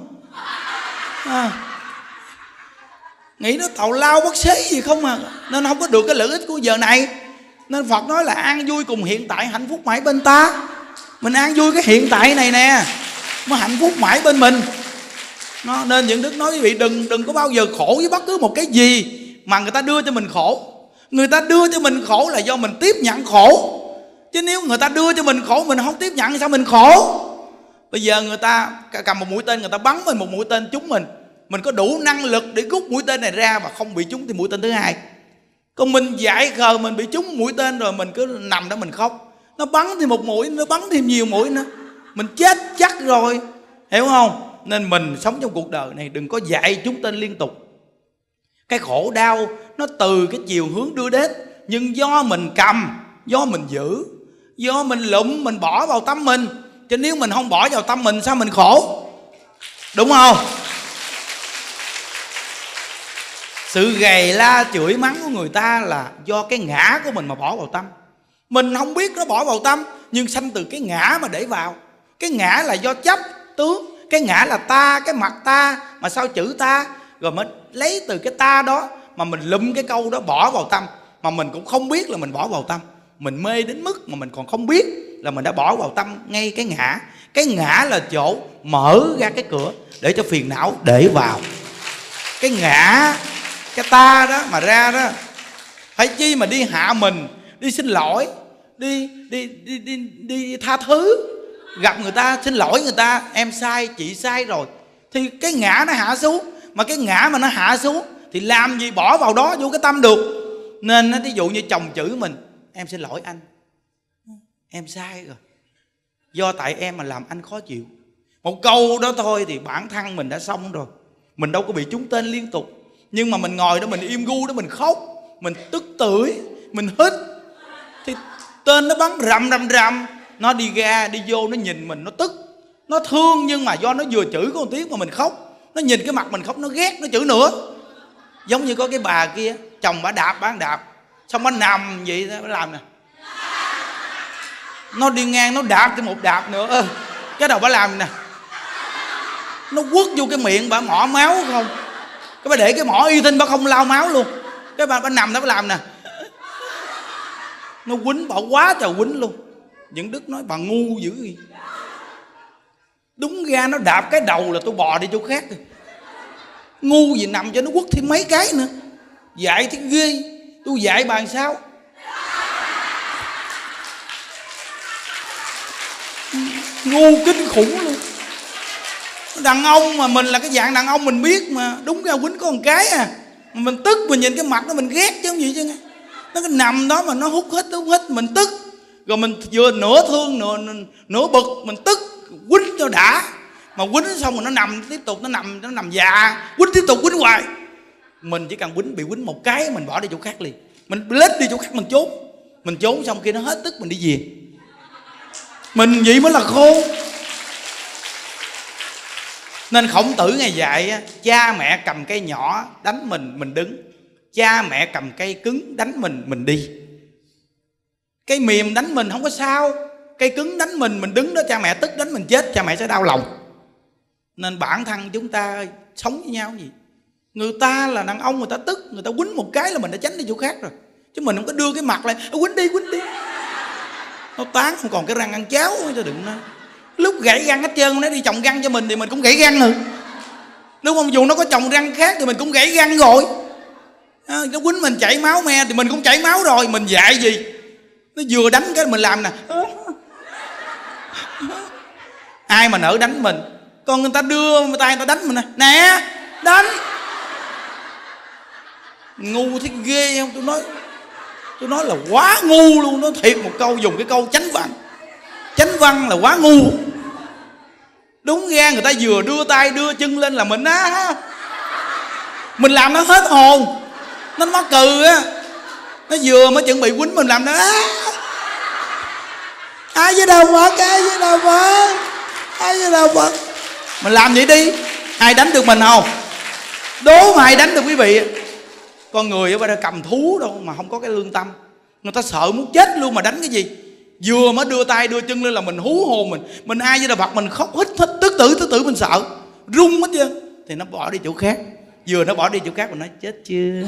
à nghĩ nó tào lao bất xế gì không à, nên không có được cái lợi ích của giờ này. Nên Phật nói là an vui cùng hiện tại, hạnh phúc mãi bên ta. Mình an vui cái hiện tại này nè, mới hạnh phúc mãi bên mình. Nó, nên những Đức nói quý vị đừng đừng có bao giờ khổ với bất cứ một cái gì mà người ta đưa cho mình khổ. Người ta đưa cho mình khổ là do mình tiếp nhận khổ. Chứ nếu người ta đưa cho mình khổ mình không tiếp nhận, sao mình khổ? Bây giờ người ta cầm một mũi tên, người ta bắn mình một mũi tên trúng mình, mình có đủ năng lực để rút mũi tên này ra và không bị trúng thì mũi tên thứ hai. Còn mình dại khờ, mình bị trúng mũi tên rồi mình cứ nằm đó mình khóc. Nó bắn thêm một mũi, nó bắn thêm nhiều mũi nữa, mình chết chắc rồi. Hiểu không? Nên mình sống trong cuộc đời này đừng có dạy chúng tên liên tục. Cái khổ đau nó từ cái chiều hướng đưa đến, nhưng do mình cầm, do mình giữ, do mình lụm, mình bỏ vào tâm mình. Chứ nếu mình không bỏ vào tâm mình sao mình khổ? Đúng không? Sự gầy la chửi mắng của người ta là do cái ngã của mình mà bỏ vào tâm. Mình không biết nó bỏ vào tâm, nhưng sanh từ cái ngã mà để vào. Cái ngã là do chấp tướng. Cái ngã là ta, cái mặt ta, mà sao chữ ta. Rồi mới lấy từ cái ta đó mà mình lụm cái câu đó bỏ vào tâm. Mà mình cũng không biết là mình bỏ vào tâm. Mình mê đến mức mà mình còn không biết là mình đã bỏ vào tâm ngay cái ngã. Cái ngã là chỗ mở ra cái cửa để cho phiền não để vào. Cái ngã, cái ta đó mà ra đó, phải chi mà đi hạ mình, đi xin lỗi, đi đi đi đi, đi tha thứ. Gặp người ta xin lỗi người ta, em sai, chị sai rồi, thì cái ngã nó hạ xuống. Mà cái ngã mà nó hạ xuống thì làm gì bỏ vào đó vô cái tâm được. Nên ví dụ như chồng chửi mình, em xin lỗi anh, em sai rồi, do tại em mà làm anh khó chịu. Một câu đó thôi thì bản thân mình đã xong rồi. Mình đâu có bị trúng tên liên tục. Nhưng mà mình ngồi đó mình im gu đó, mình khóc, mình tức tưởi, mình hít, thì tên nó bắn rầm rầm rầm. Nó đi ra đi vô, nó nhìn mình, nó tức, nó thương. Nhưng mà do nó vừa chửi có một tiếng mà mình khóc. Nó nhìn cái mặt mình khóc, nó ghét, nó chửi nữa. Giống như có cái bà kia, chồng bà đạp, bà đạp, xong bà nằm vậy đó, bà làm nè. Nó đi ngang, nó đạp thêm một đạp nữa. Cái đầu bà làm nè, nó quất vô cái miệng bà, mỏ máu không. Cái bà để cái mỏ y tinh, bà không lau máu luôn. Cái bà, bà nằm đó bà làm nè. Nó quýnh bà quá trời quýnh luôn. Những Đức nói bà ngu dữ gì. Đúng ra nó đạp cái đầu là tôi bò đi chỗ khác rồi. Ngu gì nằm cho nó quất thêm mấy cái nữa. Dạy thì ghê. Tôi dạy bà làm sao? Ngu kinh khủng luôn. Đàn ông mà mình là cái dạng đàn ông mình biết mà, đúng ra quýnh có một cái à, mình tức mình nhìn cái mặt nó mình ghét chứ không gì chứ. Nó cứ nằm đó mà nó hút hít hút hít mình tức, rồi mình vừa nửa thương nửa nửa bực, mình tức quýnh cho đã, mà quýnh xong rồi nó nằm tiếp tục, nó nằm nó nằm già, quýnh tiếp tục quýnh hoài. Mình chỉ cần quýnh bị quýnh một cái mình bỏ đi chỗ khác liền, mình lết đi chỗ khác mình trốn, mình trốn xong khi nó hết tức mình đi về. Mình vậy mới là khôn. Nên Khổng Tử ngày dạy cha mẹ cầm cây nhỏ đánh mình mình đứng, cha mẹ cầm cây cứng đánh mình mình đi. Cây mềm đánh mình không có sao, cây cứng đánh mình mình đứng đó, cha mẹ tức đánh mình chết, cha mẹ sẽ đau lòng. Nên bản thân chúng ta sống với nhau gì, người ta là đàn ông người ta tức, người ta quýnh một cái là mình đã tránh đi chỗ khác rồi, chứ mình không có đưa cái mặt lại quýnh đi quýnh đi, nó tán không còn cái răng ăn cháo cho đừng nói. Lúc gãy răng hết trơn, nó đi trồng răng cho mình thì mình cũng gãy răng nữa, đúng không? Dù nó có trồng răng khác thì mình cũng gãy răng rồi. À, nó quýnh mình chảy máu me thì mình cũng chảy máu rồi. Mình dạy gì, nó vừa đánh cái mình làm nè. Ai mà nỡ đánh mình, còn người ta đưa tay người ta đánh mình nè, nè đánh. Ngu thế ghê không? Tôi nói tôi nói là quá ngu luôn. Nó thiệt một câu, dùng cái câu chánh văn, chánh văn là quá ngu. Đúng ra người ta vừa đưa tay đưa chân lên là mình á, mình làm nó hết hồn, nó mắc cừ á. Nó vừa mới chuẩn bị quýnh mình làm nó á, ai với đầu Phật, ai với đầu Phật, ai với đầu Phật. Mình làm vậy đi, ai đánh được mình không? Đố mà ai đánh được quý vị. Con người ở đây cầm thú đâu mà không có cái lương tâm, người ta sợ muốn chết luôn mà đánh cái gì. Vừa mới đưa tay đưa chân lên là mình hú hồn, mình mình ai với đầu Phật mình khóc hít hít tức tử tức tử, mình sợ run hết trơn. Thì nó bỏ đi chỗ khác, vừa nó bỏ đi chỗ khác mình nói chết chưa,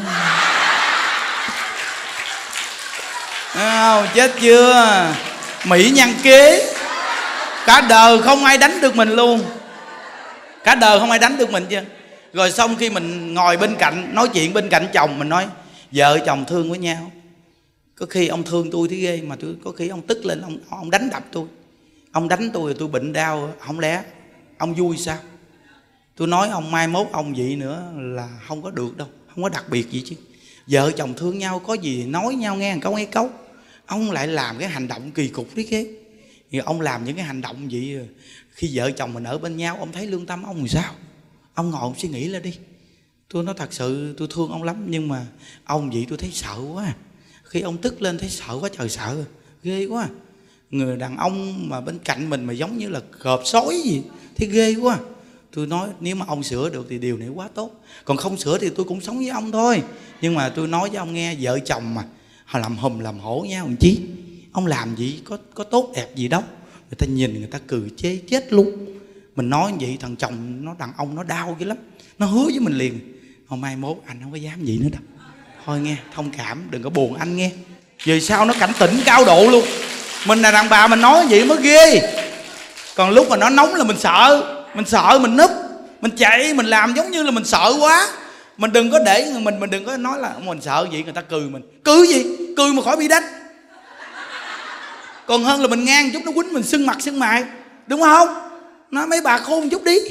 à, chết chưa, mỹ nhân kế. Cả đời không ai đánh được mình luôn, cả đời không ai đánh được mình chưa. Rồi xong khi mình ngồi bên cạnh nói chuyện bên cạnh chồng, mình nói vợ chồng thương với nhau, có khi ông thương tôi thế ghê mà tôi có khi ông tức lên ông ông đánh đập tôi, ông đánh tôi rồi tôi bệnh đau, không lẽ ông vui sao? Tôi nói ông mai mốt ông vậy nữa là không có được đâu, không có đặc biệt gì chứ. Vợ chồng thương nhau có gì nói nhau nghe một câu nghe câu, ông lại làm cái hành động kỳ cục đấy ghê. Thì ông làm những cái hành động vậy, khi vợ chồng mình ở bên nhau ông thấy lương tâm ông làm sao? Ông ngồi ông suy nghĩ lên đi. Tôi nói thật sự tôi thương ông lắm, nhưng mà ông vậy tôi thấy sợ quá. Khi ông tức lên thấy sợ quá trời, sợ ghê quá. Người đàn ông mà bên cạnh mình mà giống như là cọp sói gì, thấy ghê quá. Tôi nói nếu mà ông sửa được thì điều này quá tốt, còn không sửa thì tôi cũng sống với ông thôi. Nhưng mà tôi nói với ông nghe, vợ chồng mà họ làm hùm làm hổ nhau làm chi. Ông làm gì có có tốt đẹp gì đâu, người ta nhìn người ta cười chê chết luôn. Mình nói như vậy thằng chồng nó đàn ông nó đau dữ lắm, nó hứa với mình liền hôm mai mốt anh không có dám gì nữa đâu, thôi nghe thông cảm đừng có buồn anh nghe. Vì sao nó cảnh tỉnh cao độ luôn. Mình là đàn bà mình nói vậy mới ghê, còn lúc mà nó nóng là mình sợ, mình sợ mình núp, mình chạy, mình làm giống như là mình sợ quá. Mình đừng có để mình mình đừng có nói là mình sợ vậy người ta cười mình, cười gì cười mà khỏi bị đánh. Còn hơn là mình ngang chút nó quýnh mình sưng mặt sưng mày, đúng không? Nói mấy bà khôn chút đi,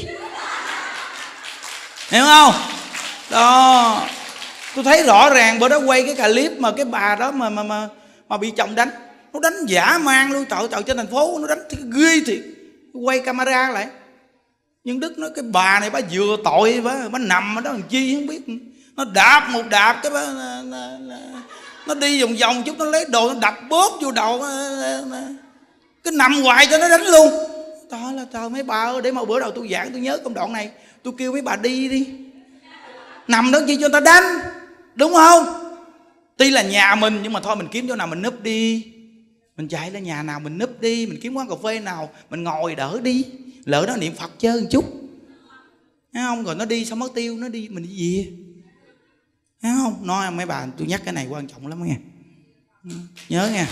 hiểu không? Đó, tôi thấy rõ ràng bữa đó quay cái clip mà cái bà đó mà mà mà, mà bị chồng đánh, nó đánh dã man luôn, trời trời trên thành phố nó đánh thì ghê thiệt. Quay camera lại, nhưng Đức nói cái bà này bà vừa tội, bà, bà nằm ở đó làm chi không biết, nó đạp một đạp cái bà, nó, nó, nó đi vòng vòng chút nó lấy đồ nó đập bóp vô đầu, cái nằm hoài cho nó đánh luôn. Trời là trời mấy bà ơi, để mà bữa đầu tôi giảng tôi nhớ công đoạn này, tôi kêu mấy bà đi đi, nằm đó chi cho người ta đánh, đúng không? Tuy là nhà mình nhưng mà thôi mình kiếm chỗ nào mình núp đi, mình chạy lên nhà nào mình núp đi, mình kiếm quán cà phê nào mình ngồi đỡ đi, lỡ nó niệm Phật chơi một chút, thấy không? Rồi nó đi xong mất tiêu, nó đi mình đi về, thấy không? Nói mấy bà tôi nhắc cái này quan trọng lắm nghe, nhớ nha.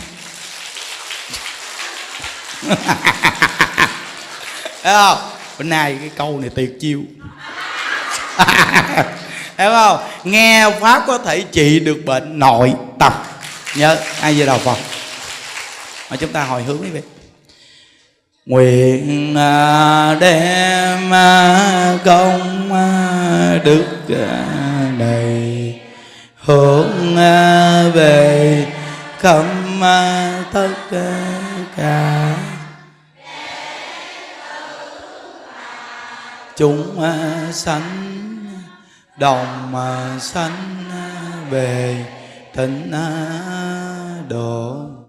Thấy không? Bữa nay cái câu này tuyệt chiêu. Thấy không? Nghe pháp có thể trị được bệnh nội tâm. Nhớ ai về đầu Phật. Mà chúng ta hồi hướng quý vị. nguyện đem công đức này hướng về khắp tất cả chúng sanh, đồng sanh về tịnh độ.